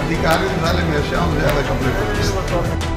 अधिकारी वाले मेरे से हम ज़्यादा कंप्लेंट करते हैं।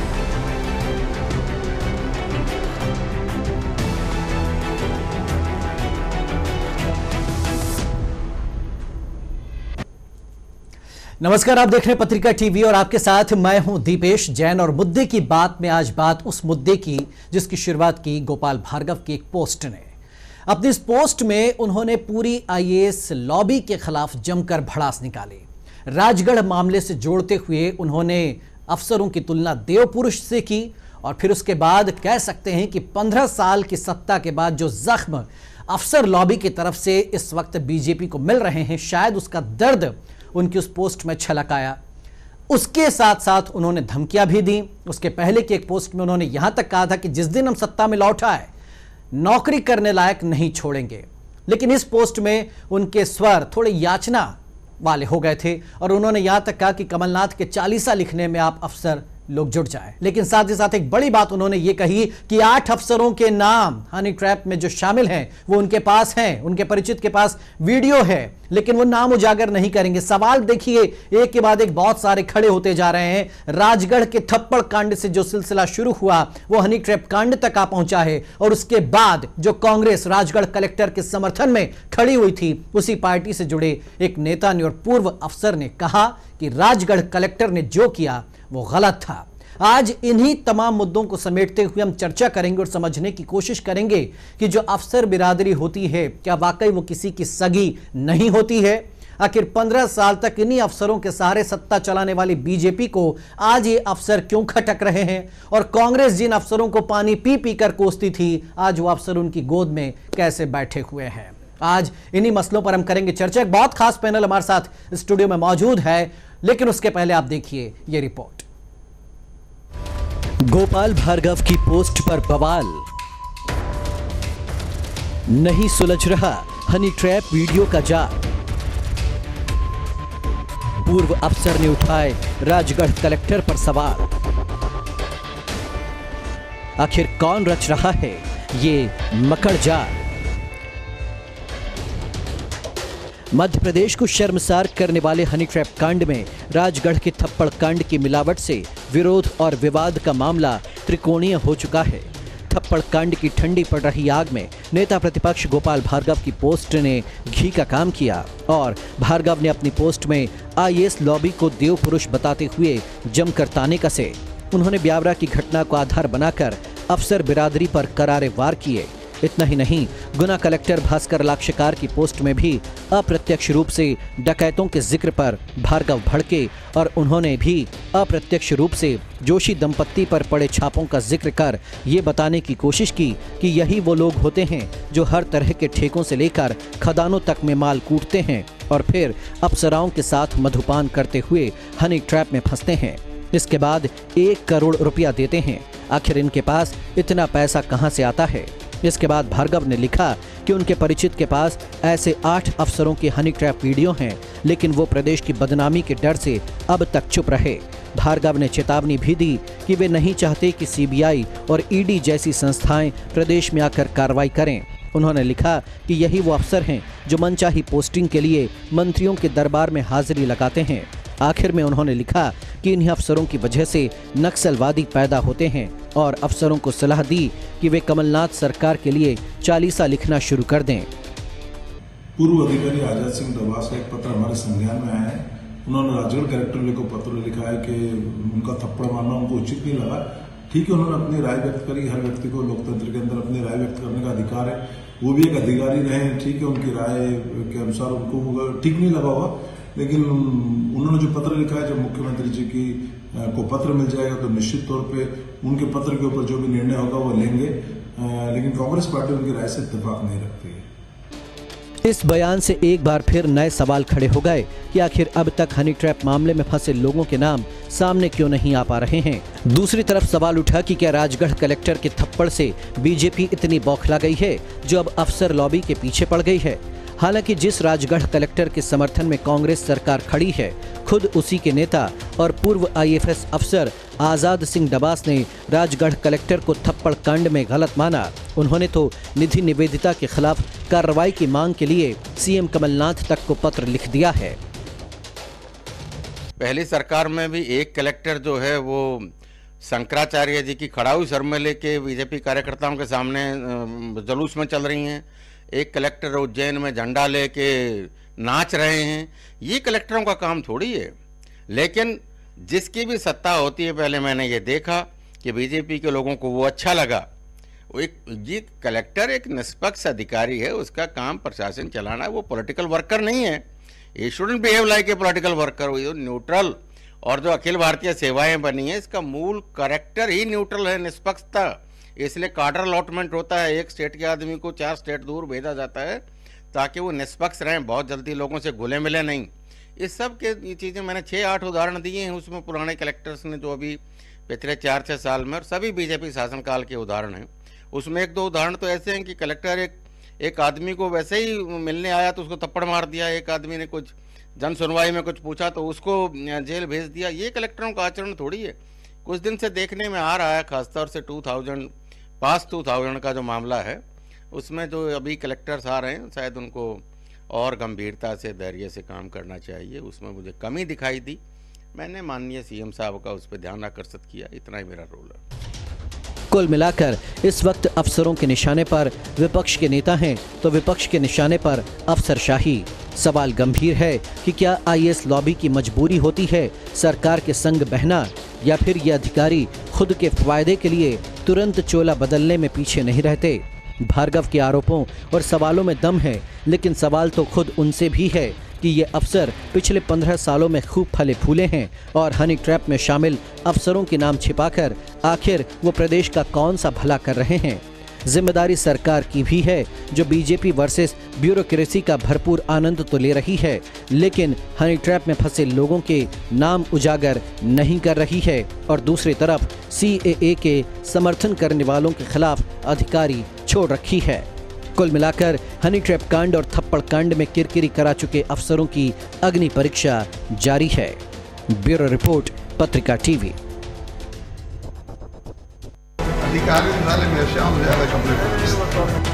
नमस्कार, आप देख रहे हैं पत्रिका टीवी और आपके साथ मैं हूं दीपेश जैन। और मुद्दे की बात में आज बात उस मुद्दे की जिसकी शुरुआत की गोपाल भार्गव की एक पोस्ट ने। अपनी इस पोस्ट में उन्होंने पूरी आईएएस लॉबी के खिलाफ जमकर भड़ास निकाली। राजगढ़ मामले से जोड़ते हुए उन्होंने अफसरों की तुलना देवपुरुष से की और फिर उसके बाद कह सकते हैं कि 15 साल की सत्ता के बाद जो जख्म अफसर लॉबी की तरफ से इस वक्त बीजेपी को मिल रहे हैं, शायद उसका दर्द उनकी उस पोस्ट में छलक आया। उसके साथ साथ उन्होंने धमकियां भी दी। उसके पहले की एक पोस्ट में उन्होंने यहां तक कहा था कि जिस दिन हम सत्ता में लौट आए नौकरी करने लायक नहीं छोड़ेंगे। लेकिन इस पोस्ट में उनके स्वर थोड़े याचना वाले हो गए थे और उन्होंने यहां तक कहा कि कमलनाथ के चालीसा लिखने में आप अफसर लोग जुट जाए। लेकिन साथ ही साथ एक बड़ी बात उन्होंने ये कही कि 8 अफसरों के नाम हनी ट्रैप में जो शामिल हैं वो उनके पास हैं, उनके परिचित के पास वीडियो है, लेकिन वो नाम उजागर नहीं करेंगे। सवाल देखिए एक के बाद एक बहुत सारे खड़े होते जा रहे हैं। राजगढ़ के थप्पड़ कांड से जो सिलसिला शुरू हुआ वो हनी ट्रैप कांड तक आ पहुंचा है और उसके बाद जो कांग्रेस राजगढ़ कलेक्टर के समर्थन में खड़ी हुई थी, उसी पार्टी से जुड़े एक नेता ने और पूर्व अफसर ने कहा कि राजगढ़ कलेक्टर ने जो किया वो गलत था। आज इन्हीं तमाम मुद्दों को समेटते हुए हम चर्चा करेंगे और समझने की कोशिश करेंगे कि जो अफसर बिरादरी होती है क्या वाकई वो किसी की सगी नहीं होती है। आखिर 15 साल तक इन्हीं अफसरों के सहारे सत्ता चलाने वाली बीजेपी को आज ये अफसर क्यों खटक रहे हैं और कांग्रेस जिन अफसरों को पानी पी पी कर कोसती थी, आज वो अफसर उनकी गोद में कैसे बैठे हुए हैं। आज इन्हीं मसलों पर हम करेंगे चर्चा। एक बहुत खास पैनल हमारे साथ स्टूडियो में मौजूद है, लेकिन उसके पहले आप देखिए ये रिपोर्ट। गोपाल भार्गव की पोस्ट पर बवाल, नहीं सुलझ रहा हनी ट्रैप वीडियो का जाल। पूर्व अफसर ने उठाए राजगढ़ कलेक्टर पर सवाल। आखिर कौन रच रहा है ये मकड़ जाल। मध्य प्रदेश को शर्मसार करने वाले हनी ट्रैप कांड में राजगढ़ के थप्पड़ कांड की मिलावट से विरोध और विवाद का मामला त्रिकोणीय हो चुका है। थप्पड़ कांड की ठंडी पड़ रही आग में नेता प्रतिपक्ष गोपाल भार्गव की पोस्ट ने घी का काम किया और भार्गव ने अपनी पोस्ट में आईएएस लॉबी को देवपुरुष बताते हुए जमकर ताने कसे। उन्होंने ब्यावरा की घटना को आधार बनाकर अफसर बिरादरी पर करारे वार किए। इतना ही नहीं, गुना कलेक्टर भास्कर लाक्षकार की पोस्ट में भी अप्रत्यक्ष रूप से डकैतों के जिक्र पर भार्गव भड़के और उन्होंने भी अप्रत्यक्ष रूप से जोशी दंपत्ति पर पड़े छापों का जिक्र कर ये बताने की कोशिश की कि यही वो लोग होते हैं जो हर तरह के ठेकों से लेकर खदानों तक में माल कूटते हैं और फिर अफसराओं के साथ मधुपान करते हुए हनी ट्रैप में फंसते हैं। इसके बाद 1 करोड़ रुपया देते हैं। आखिर इनके पास इतना पैसा कहां से आता है। इसके बाद भार्गव ने लिखा कि उनके परिचित के पास ऐसे 8 अफसरों के हनी ट्रैप वीडियो हैं, लेकिन वो प्रदेश की बदनामी के डर से अब तक चुप रहे। भार्गव ने चेतावनी भी दी कि वे नहीं चाहते कि सीबीआई और ईडी जैसी संस्थाएं प्रदेश में आकर कार्रवाई करें। उन्होंने लिखा कि यही वो अफसर हैं जो मनचाही पोस्टिंग के लिए मंत्रियों के दरबार में हाजिरी लगाते हैं। आखिर में उन्होंने लिखा कि इन्हीं अफसरों की वजह से नक्सलवादी पैदा होते हैं और अफसरों को सलाह दी कि वे कमलनाथ सरकार के लिए चालीसा लिखना शुरू कर दें। पूर्व अधिकारी आजाद सिंह डबास का एक पत्र हमारे संज्ञान में आया है। उन्होंने राजगढ़ कलेक्टर को पत्र लिखा है कि उनका थप्पड़ मारना उनको उचित नहीं लगा। ठीक है, उन्होंने अपनी राय व्यक्त करी। हर व्यक्ति को लोकतंत्र के अंदर अपनी राय व्यक्त करने का अधिकार है। वो भी एक अधिकारी रहे, ठीक है, उनकी राय के अनुसार उनको ठीक नहीं लगा होगा, लेकिन उन्होंने जो पत्र लिखा है, जब मुख्यमंत्री जी की को पत्र मिल जाएगा तो निश्चित तौर पे उनके पत्र के ऊपर जो भी निर्णय होगा वो लेंगे। लेकिन कांग्रेस पार्टी उनकी राय से इत्तेफाक नहीं रखती है। इस बयान से एक बार फिर नए सवाल खड़े हो गए कि आखिर अब तक हनी ट्रैप मामले में फंसे लोगों के नाम सामने क्यों नहीं आ पा रहे हैं। दूसरी तरफ सवाल उठा कि क्या राजगढ़ कलेक्टर के थप्पड़ से बीजेपी इतनी बौखला गई है जो अब अफसर लॉबी के पीछे पड़ गई है। हालांकि जिस राजगढ़ कलेक्टर के समर्थन में कांग्रेस सरकार खड़ी है, खुद उसी के नेता और पूर्व आईएएस अफसर आजाद सिंह डबास ने राजगढ़ कलेक्टर को थप्पड़ कांड में गलत माना। उन्होंने तो निधि निवेदिता के खिलाफ कार्रवाई की मांग के लिए सीएम कमलनाथ तक को पत्र लिख दिया है। पहली सरकार में भी एक कलेक्टर जो है वो शंकराचार्य जी की खड़ाऊ सर में लेके बीजेपी कार्यकर्ताओं के सामने जुलूस में चल रही हैं। एक कलेक्टर उज्जैन में झंडा लेके नाच रहे हैं। ये कलेक्टरों का काम थोड़ी है। लेकिन जिसकी भी सत्ता होती है, पहले मैंने ये देखा कि बीजेपी के लोगों को वो अच्छा लगा। ये कलेक्टर एक निष्पक्ष अधिकारी है, उसका काम प्रशासन चलाना है, वो पॉलिटिकल वर्कर नहीं है। ये shouldn't behave like a political worker. वो न्यूट्रल, और जो अखिल भारतीय सेवाएं बनी है इसका मूल कैरेक्टर ही न्यूट्रल है, निष्पक्षता। इसलिए कार्डर अलॉटमेंट होता है, एक स्टेट के आदमी को 4 स्टेट दूर भेजा जाता है ताकि वो निष्पक्ष रहें, बहुत जल्दी लोगों से घुले मिले नहीं। इस सब के ये चीज़ें मैंने 6-8 उदाहरण दिए हैं उसमें, पुराने कलेक्टर्स ने जो अभी पिछले 4-6 साल में, और सभी बीजेपी शासनकाल के उदाहरण हैं। उसमें 1-2 उदाहरण तो ऐसे हैं कि कलेक्टर एक आदमी को वैसे ही मिलने आया तो उसको थप्पड़ मार दिया, एक आदमी ने कुछ जन सुनवाई में कुछ पूछा तो उसको जेल भेज दिया। ये कलेक्टरों का आचरण थोड़ी है। कुछ दिन से देखने में आ रहा है, खासतौर से 2000 का जो मामला है उसमें जो अभी कलेक्टर्स आ रहे हैं, शायद उनको और गंभीरता से, धैर्य से काम करना चाहिए। उसमें मुझे कमी दिखाई दी, मैंने माननीय सीएम साहब का उस पर ध्यान आकर्षित किया। इतना ही मेरा रोल है। कुल मिलाकर इस वक्त अफसरों के निशाने पर विपक्ष के नेता हैं तो विपक्ष के निशाने पर अफसरशाही। सवाल गंभीर है कि क्या आईएएस लॉबी की मजबूरी होती है सरकार के संग बहना, या फिर ये अधिकारी खुद के फायदे के लिए तुरंत चोला बदलने में पीछे नहीं रहते। भार्गव के आरोपों और सवालों में दम है, लेकिन सवाल तो खुद उनसे भी है कि ये अफसर पिछले 15 सालों में खूब फले फूले हैं और हनी ट्रैप में शामिल अफसरों के नाम छिपाकर आखिर वो प्रदेश का कौन सा भला कर रहे हैं। जिम्मेदारी सरकार की भी है जो बीजेपी वर्सेस ब्यूरोक्रेसी का भरपूर आनंद तो ले रही है, लेकिन हनी ट्रैप में फंसे लोगों के नाम उजागर नहीं कर रही है, और दूसरी तरफ CAA के समर्थन करने वालों के खिलाफ अधिकारी छोड़ रखी है। कुल मिलाकर हनी ट्रैप कांड और थप्पड़ कांड में किरकिरी करा चुके अफसरों की अग्नि परीक्षा जारी है। Bureau report, Patrika TV. अधिकारी में अशिया ज्यादा कंप्लीट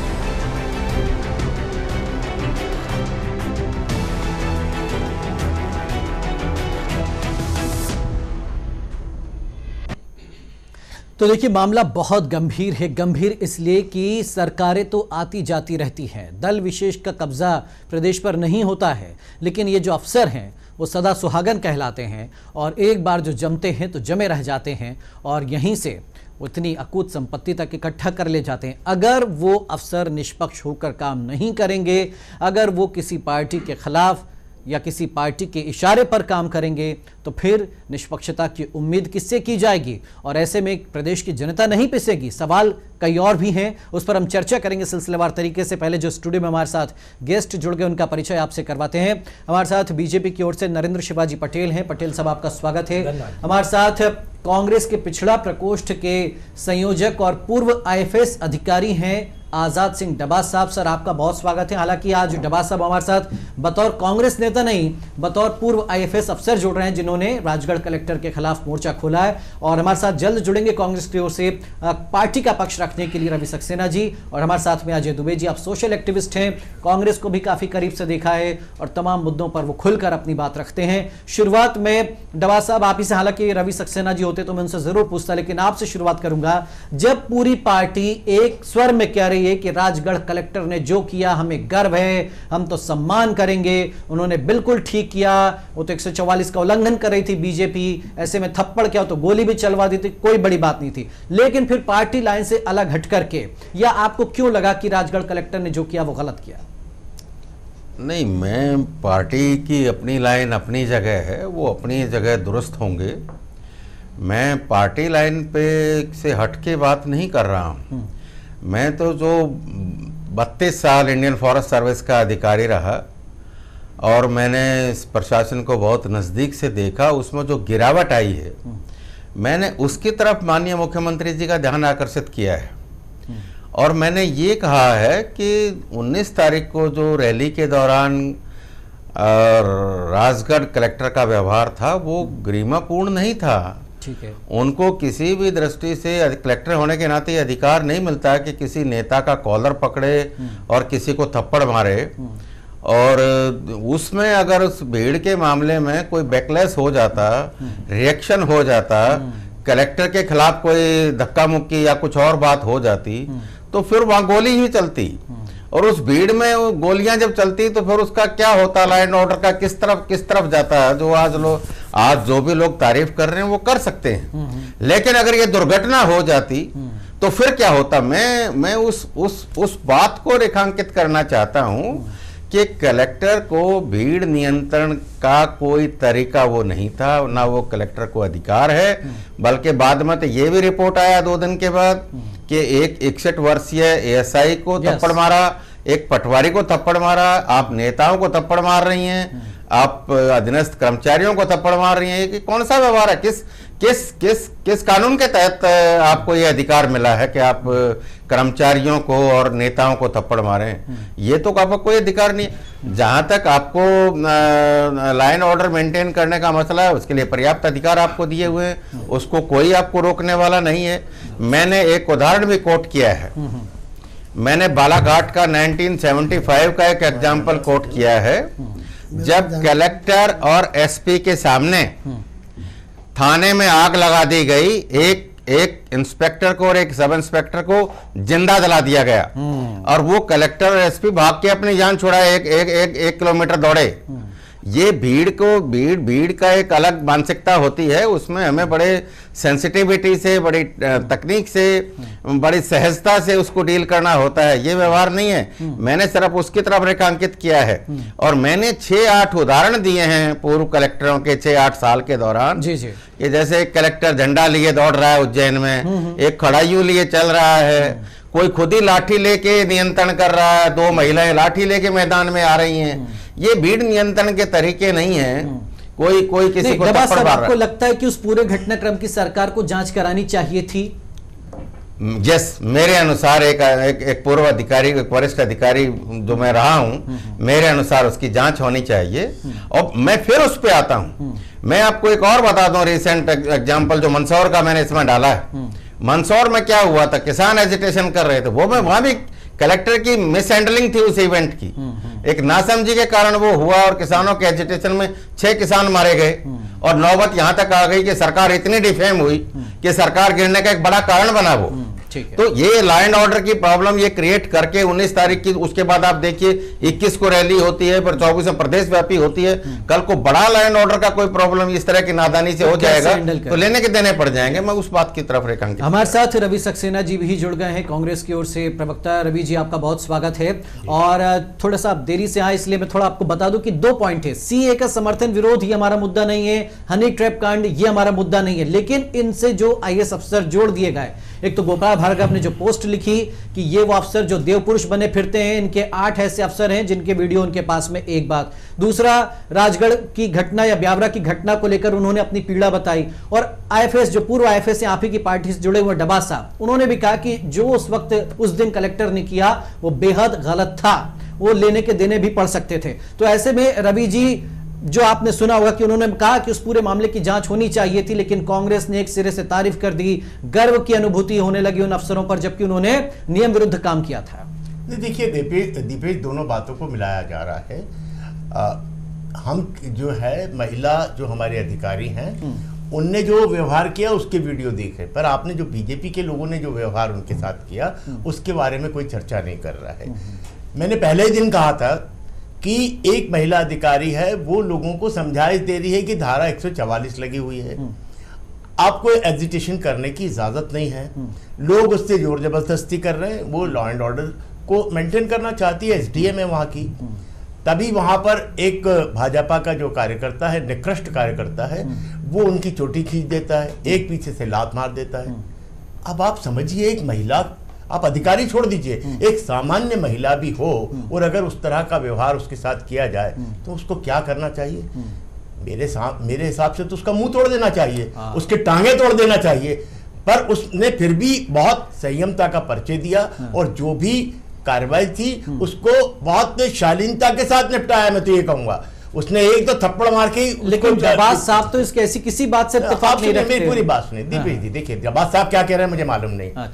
तो देखिए, मामला बहुत गंभीर है। गंभीर इसलिए कि सरकारें तो आती जाती रहती हैं, दल विशेष का कब्जा प्रदेश पर नहीं होता है, लेकिन ये जो अफसर हैं वो सदा सुहागन कहलाते हैं और एक बार जो जमते हैं तो जमे रह जाते हैं और यहीं से उतनी अकूत संपत्ति तक इकट्ठा कर ले जाते हैं। अगर वो अफसर निष्पक्ष होकर काम नहीं करेंगे, अगर वो किसी पार्टी के खिलाफ या किसी पार्टी के इशारे पर काम करेंगे, तो फिर निष्पक्षता की उम्मीद किससे की जाएगी, और ऐसे में प्रदेश की जनता नहीं पिसेगी। सवाल कई और भी हैं, उस पर हम चर्चा करेंगे सिलसिलेवार तरीके से। पहले जो स्टूडियो में हमारे साथ गेस्ट जुड़ गए उनका परिचय आपसे करवाते हैं। हमारे साथ बीजेपी की ओर से नरेंद्र शिवाजी पटेल हैं। पटेल साहब, आपका स्वागत है। हमारे साथ कांग्रेस के पिछड़ा प्रकोष्ठ के संयोजक और पूर्व IFS अधिकारी हैं आजाद सिंह डबास साहब। सर, आपका बहुत स्वागत है। हालांकि आज डबास साहब हमारे साथ बतौर कांग्रेस नेता नहीं, बतौर पूर्व IFS अफसर जुड़ रहे हैं जिन्होंने राजगढ़ कलेक्टर के खिलाफ मोर्चा खोला है, और हमारे साथ जल्द जुड़ेंगे कांग्रेस की ओर से पार्टी का पक्ष रखने के लिए रवि सक्सेना जी, और हमारे साथ में अजय दुबे जी। आप सोशल एक्टिविस्ट हैं, कांग्रेस को भी काफी करीब से देखा है और तमाम मुद्दों पर वो खुलकर अपनी बात रखते हैं। शुरुआत में डबास साहब आप ही से, हालांकि रवि सक्सेना जी होते तो मैं उनसे जरूर पूछता, लेकिन आपसे शुरुआत करूंगा। जब पूरी पार्टी एक स्वर में कह रही है कि राजगढ़ कलेक्टर ने जो किया हमें गर्व है, हम तो सम्मान करेंगे, उन्होंने बिल्कुल ठीक किया, वो तो 144 का उल्लंघन कर रही थी बीजेपी, ऐसे में थप्पड़ क्या तो गोली भी चलवा दी थी, कोई बड़ी बात नहीं थी, लेकिन फिर पार्टी लाइन से अलग हट करके, या आपको क्यों लगा कि राजगढ़ कलेक्टर ने जो किया वो गलत किया? नहीं, मैं पार्टी की अपनी लाइन अपनी जगह है, वो अपनी जगह दुरुस्त होंगे। मैं पार्टी लाइन पे से हट के बात नहीं कर रहा हूँ। मैं तो जो 32 साल इंडियन फॉरेस्ट सर्विस का अधिकारी रहा और मैंने इस प्रशासन को बहुत नज़दीक से देखा, उसमें जो गिरावट आई है मैंने उसकी तरफ माननीय मुख्यमंत्री जी का ध्यान आकर्षित किया है। और मैंने ये कहा है कि 19 तारीख को जो रैली के दौरान राजगढ़ कलेक्टर का व्यवहार था वो गरिमापूर्ण नहीं था। ठीक है। उनको किसी भी दृष्टि से कलेक्टर होने के नाते अधिकार नहीं मिलता कि किसी नेता का कॉलर पकड़े और किसी को थप्पड़ मारे। और उसमें अगर उस भीड़ के मामले में कोई बैकलैश हो जाता, रिएक्शन हो जाता, कलेक्टर के खिलाफ कोई धक्का मुक्की या कुछ और बात हो जाती तो फिर वहां गोली ही चलती। और उस भीड़ में वो गोलियां जब चलती तो फिर उसका क्या होता, लॉ एंड ऑर्डर का किस तरफ जाता है। जो आज जो भी लोग तारीफ कर रहे हैं वो कर सकते हैं, लेकिन अगर ये दुर्घटना हो जाती तो फिर क्या होता। मैं उस बात को रेखांकित करना चाहता हूं कि कलेक्टर को भीड़ नियंत्रण का कोई तरीका वो नहीं था, ना वो कलेक्टर को अधिकार है। बल्कि बाद में तो ये भी रिपोर्ट आया 2 दिन के बाद कि एक 61 वर्षीय एएसआई को थप्पड़ मारा, एक पटवारी को थप्पड़ मारा। आप नेताओं को थप्पड़ मार रही हैं, आप अधीनस्थ कर्मचारियों को थप्पड़ मार रही हैं। कि कौन सा व्यवहार है? किस कानून के तहत आपको ये अधिकार मिला है कि आप कर्मचारियों को और नेताओं को थप्पड़ मारें? ये तो आपको कोई अधिकार नहीं है। जहां तक आपको लॉ एंड ऑर्डर मेंटेन करने का मसला है, उसके लिए पर्याप्त अधिकार आपको दिए हुए हैं, उसको कोई आपको रोकने वाला नहीं है। मैंने एक उदाहरण भी कोट किया है, मैंने बालाघाट का 1975 का एक एग्जाम्पल कोट किया है, जब कलेक्टर और एसपी के सामने थाने में आग लगा दी गई, एक इंस्पेक्टर को और एक सब इंस्पेक्टर को जिंदा जला दिया गया और वो कलेक्टर और एसपी भाग के अपनी जान छुड़ाए, एक किलोमीटर दौड़े। ये भीड़ का एक अलग मानसिकता होती है, उसमें हमें बड़े सेंसिटिविटी से, बड़ी तकनीक से, बड़ी सहजता से उसको डील करना होता है। ये व्यवहार नहीं है। मैंने सिर्फ उसकी तरफ रेखांकित किया है और मैंने 6-8 उदाहरण दिए हैं पूर्व कलेक्टरों के 6-8 साल के दौरान। जी जी। ये जैसे एक कलेक्टर झंडा लिए दौड़ रहा है उज्जैन में, एक खड़ाइयों लिए चल रहा है, कोई खुद ही लाठी लेके नियंत्रण कर रहा है, 2 महिलाएं लाठी लेके मैदान में आ रही हैं। ये भीड़ नियंत्रण के तरीके नहीं है। कोई किसी को थप्पड़ मार रहा है। आपको लगता है कि उस पूरे घटनाक्रम की सरकार को जांच करानी चाहिए थी? यस, मेरे अनुसार एक पूर्व अधिकारी, एक वरिष्ठ अधिकारी जो मैं रहा हूं, मेरे अनुसार उसकी जांच होनी चाहिए। और मैं फिर उस पे आता हूं। मैं आपको एक और बता दूं रिसेंट एग्जांपल जो मंदसौर का मैंने इसमें डाला है। मंदसौर में क्या हुआ था, किसान एजिटेशन कर रहे थे, वो में वहां भी कलेक्टर की मिसहैंडलिंग थी उस इवेंट की। एक नासमझी के कारण वो हुआ और किसानों के एजिटेशन में 6 किसान मारे गए और नौबत यहां तक आ गई कि सरकार इतनी डिफेम हुई कि सरकार गिरने का एक बड़ा कारण बना वो। तो ये लॉ एंड ऑर्डर की प्रॉब्लम ये क्रिएट करके 19 तारीख की, उसके बाद आप देखिए 21 को रैली होती है, फिर 24 में प्रदेश व्यापी होती है। कल को बड़ा लॉ एंड ऑर्डर का कोई प्रॉब्लम इस तरह की नादानी से हो जाएगा तो लेने के देने पड़ जाएंगे। मैं उस बात की तरफ रेखांकित। हमारे साथ रवि सक्सेना जी भी जुड़ गए हैं, कांग्रेस की ओर से प्रवक्ता। रवि जी, आपका बहुत स्वागत है। और थोड़ा सा देरी से आए इसलिए मैं थोड़ा आपको बता दूं कि 2 पॉइंट है। सीए का समर्थन विरोध ये हमारा मुद्दा नहीं है, हनी ट्रैप कांड ये हमारा मुद्दा नहीं है, लेकिन इनसे जो आईएएस अफसर जोड़ दिए गए, एक तो गोपाल भार्गव ने जो पोस्ट लिखी कि ये वो अफसर जो देवपुरुष बने फिरते हैं, इनके 8 ऐसे अफसर हैं जिनके वीडियो उनके पास में। एक बात। दूसरा, राजगढ़ की घटना या ब्यावरा की घटना को लेकर उन्होंने अपनी पीड़ा बताई। और आईएफएस, जो पूर्व आईएफएस हैं, आप ही की पार्टी से जुड़े हुए डबा साहब, उन्होंने भी कहा कि जो उस वक्त उस दिन कलेक्टर ने किया वो बेहद गलत था, वो लेने के देने भी पड़ सकते थे। तो ऐसे में रवि जी, जो आपने सुना होगा कि उन्होंने कहा कि उस पूरे मामले की जांच होनी चाहिए थी, लेकिन कांग्रेस ने एक सिरे से तारीफ कर दी, गर्व की अनुभूति होने लगी उन अफसरों पर, जबकि उन्होंने नियम विरुद्ध काम किया था। देखिए दीपेश, दोनों बातों को मिलाया जा रहा है। हम जो है महिला जो हमारे अधिकारी हैं उनने जो व्यवहार किया उसके वीडियो देखे, पर आपने जो बीजेपी के लोगों ने जो व्यवहार उनके साथ किया उसके बारे में कोई चर्चा नहीं कर रहा है। मैंने पहले ही दिन कहा था कि एक महिला अधिकारी है, वो लोगों को समझाइश दे रही है कि धारा 144 लगी हुई है, आपको एजिटेशन करने की इजाजत नहीं है। लोग उससे जोर जबरदस्ती कर रहे हैं, वो लॉ एंड ऑर्डर को मेंटेन करना चाहती है, एसडीएम है वहां की। तभी वहां पर एक भाजपा का जो कार्यकर्ता है, निकृष्ट कार्यकर्ता है, वो उनकी चोटी खींच देता है, एक पीछे से लात मार देता है। अब आप समझिए, एक महिला, आप अधिकारी छोड़ दीजिए, एक सामान्य महिला भी हो और अगर उस तरह का व्यवहार उसके साथ किया जाए तो उसको क्या करना चाहिए? मेरे हिसाब से तो उसका मुंह तोड़ देना चाहिए, उसके टांगे तोड़ देना चाहिए। पर उसने फिर भी बहुत संयमता का परिचय दिया और जो भी कार्रवाई थी उसको बहुत शालीनता के साथ निपटाया। मैं तो ये कहूंगा, उसने एक तो थप्पड़ मार के, लेकिन जबाज साहब तो इसके ऐसी किसी बात से इत्तेफाक नहीं रखते। मेरी पूरी बात सुनिए दीपेश जी। देखिए जबाज साहब क्या कह रहे हैं मुझे मालूम नहीं। अच्छा,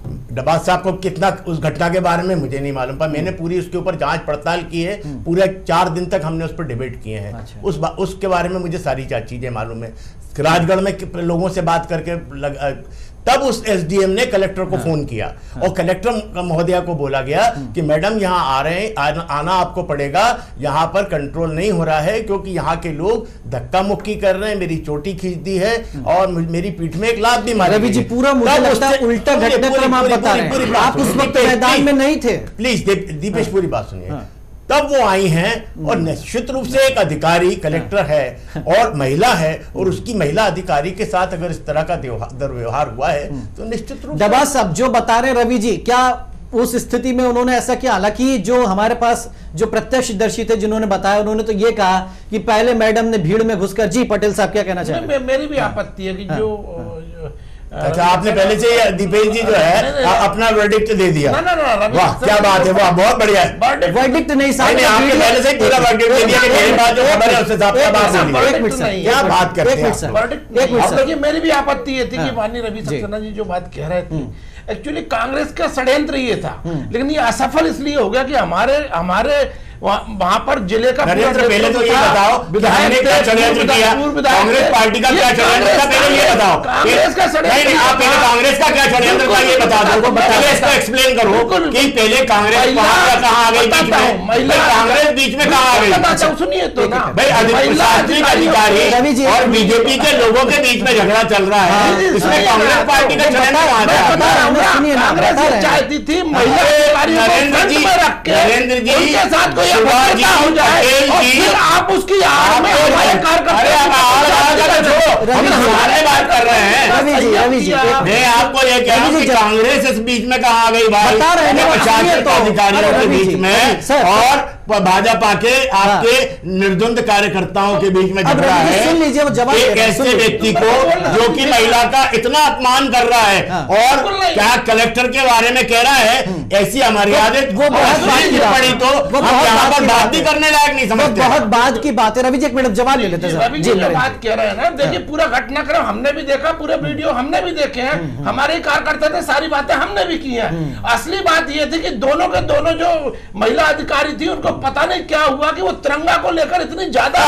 डबास साहब को कितना उस घटना के बारे में मुझे नहीं मालूम, पर मैंने पूरी उसके ऊपर जांच पड़ताल की है, पूरे 4 दिन तक हमने उस पर डिबेट किए हैं। अच्छा। उसके बारे में मुझे सारी चीजें मालूम है। राजगढ़ में लोगों से बात करके तब उस एसडीएम ने कलेक्टर को फोन किया और कलेक्टर महोदया को बोला गया कि मैडम यहाँ आ रहे हैं, आना आपको पड़ेगा, यहाँ पर कंट्रोल नहीं हो रहा है क्योंकि यहाँ के लोग धक्का मुक्की कर रहे हैं, मेरी चोटी खींच दी है और मेरी पीठ में एक लात भी मारी। रवि जी पूरा मुझे लगता है उल्टा घटनाक्रम आप बता रहे हैं, आप उस वक्त मैदान में नहीं थे। प्लीज दीपेश पूरी बात सुनिए। तब वो आई हैं और निश्चित रूप से एक अधिकारी कलेक्टर है और महिला है और उसकी महिला अधिकारी के साथ अगर इस तरह का दुर्व्यवहार हुआ है तो निश्चित रूप से डबास साहब जो बता रहे हैं रवि जी, क्या उस स्थिति में उन्होंने ऐसा किया? हालांकि जो हमारे पास जो प्रत्यक्षदर्शी थे जिन्होंने बताया, उन्होंने तो ये कहा कि पहले मैडम ने भीड़ में घुसकर, जी पटेल साहब क्या कहना चाहेंगे? मेरी भी आपत्ति है कि जो अच्छा आपने पहले से दीपेश जी जो है अपना वर्डिक्ट दे दिया। वाह क्या बात है, वाह बहुत बढ़िया है। वर्डिक्ट नहीं साहब, आपने पहले से पूरा वर्डिक्ट दे दिया कि मेरी बात जो खबर है उससे साहब क्या बात है, क्या बात करते हैं। देखिए मेरी भी आपत्ति ये थी कि माननीय रवि सक्सेना जी जो बात कह रहे थे, एक्चुअली कांग्रेस का षड्यंत्र ये था, लेकिन ये असफल इसलिए हो गया कि हमारे वहां पर जिले का पहले तो ये बताओ विधायक ने क्या षड्यंत्र किया, कांग्रेस पार्टी का क्या षड्यंत्र था, पहले ये बताओ। कांग्रेस का नहीं आप पहले कांग्रेस का क्या षड्यंत्र था ये बता दो, पहले इसको एक्सप्लेन करो कि पहले कांग्रेस कहाँ आ गई बीच में, कांग्रेस बीच में कहाँ आ गई? सुनिए तो ना भाई प्रशासनिक अधिकारी और बीजेपी के लोगों के बीच में झगड़ा चल रहा है, इसमें कांग्रेस पार्टी का षड्यंत्र कहाँ था? कांग्रेस चाहती थी नरेंद्र जी आप उसकी बात कर रहे हैं। रवि जी मैं आपको ये कह रहा हूँ कि कांग्रेस इस बीच में कहाँ आ गई भाई, प्रशासनिक अधिकारियों के बीच में और भाजपा के आपके निर्द्वंद कार्यकर्ताओं के बीच में झगड़ा है। एक ऐसे व्यक्ति को जो कि महिला का इतना अपमान कर रहा है और क्या कलेक्टर के बारे में कह रहा है, ऐसी हमारी आदत वो पड़ी तो हम यहाँ पर बात भी करने लायक नहीं समझते। बहुत बाद की बात है। रवि जी एक मिनट जवाब ले लेते हैं। रवि जी बात कह रहे हैं ना, देखिए पूरा घटनाक्रम हमने भी देखा, पूरे वीडियो हमने भी देखे हैं, हमारे कार्यकर्ता थे, सारी बातें हमने भी की हैं। असली बात ये थी कि दोनों के दोनों जो महिला अधिकारी थी उनको पता नहीं क्या हुआ कि वो तिरंगा को लेकर इतनी ज्यादा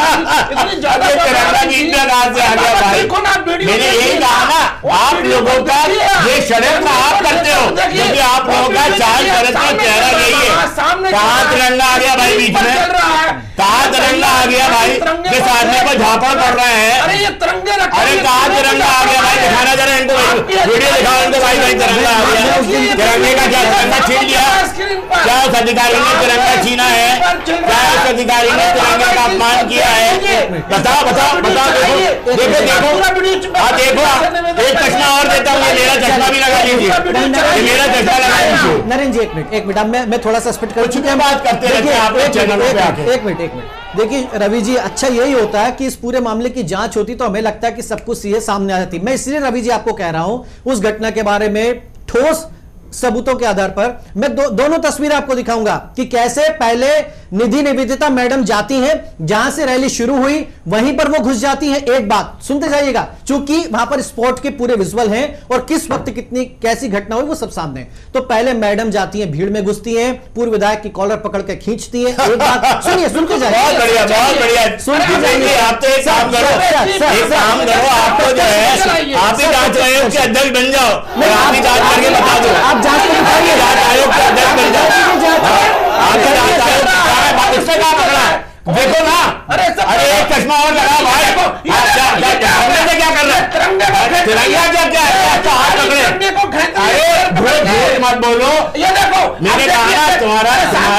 मैंने यही कहा ना, आप लोगों का ये षड्यंत्र आप करते हो क्योंकि आप लोगों का चाल चरित्र का चेहरा यही है। कहाँ तिरंगा आ गया भाई बीच में, कहाँ तिरंगा आ गया भाई, जिस आदमी को झापड़ पड़ रहे हैं, अरे ये तिरंगे, अरे कहाँ तिरंगा आ गया भाई, दिखाना जरा इनको, वीडियो दिखाओ इनको भाई, भाई तिरंगा आ गया। तिरंगे का क्या तिरंगा छीन लिया, क्या उस अधिकारी ने तिरंगा छीना है, क्या उस अधिकारी ने तिरंगे का अपमान किया है? बताओ बताओ बताओ, देखो देखो देखो, हाँ देखो, एक चश्मा और देता हूँ, ये मेरा चश्मा भी लगा लीजिए, मेरा चश्मा लगा लीजिए। नरेंद्र जी एक मिनट मैं थोड़ा सा स्पीड कर कुछ भी बात करते रहते हैं आप चैनलों पे आके। एक मिनट देखिए रवि जी, अच्छा यही होता है कि इस पूरे मामले की जांच होती तो हमें लगता है कि सब कुछ सीधे सामने आ जाती। मैं इसलिए रवि जी आपको कह रहा हूं उस घटना के बारे में ठोस सबूतों के आधार पर मैं दोनों तस्वीरें आपको दिखाऊंगा कि कैसे पहले निधि निवेदिता मैडम जाती हैं, जहां से रैली शुरू हुई वहीं पर वो घुस जाती हैं। एक बात सुनते जाइएगा, क्योंकि वहां पर स्पॉट के पूरे विजुअल हैं और किस वक्त कितनी कैसी घटना हुई वो सब सामने। तो पहले मैडम जाती हैं, भीड़ में घुसती हैं, पूर्व विधायक की कॉलर पकड़ के खींचती हैं। एक बात सुनिए, सुनते जाइए, बहुत बढ़िया बहुत बढ़िया, सुनते जाइए। आप तो एक काम करो, आपको जो है आप ही जांच आयोग के अध्यक्ष बन जाओ, आप ही जांच करके बता दो, आप जांच आयोग के अध्यक्ष बन जाओ। इससे क्या पकड़ा है देखो ना, अरे एक चश्मा और लगा भाई, से क्या कर रहे हैं? तिरंगा क्या है, हाथ पकड़े, अरे मत बोलो, ये देखो मैंने कहा तुम्हारा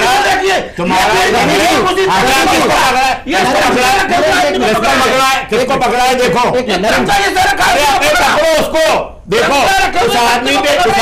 किसको पकड़ा है देखो, अरे पकड़ो उसको, देखो उस आदमी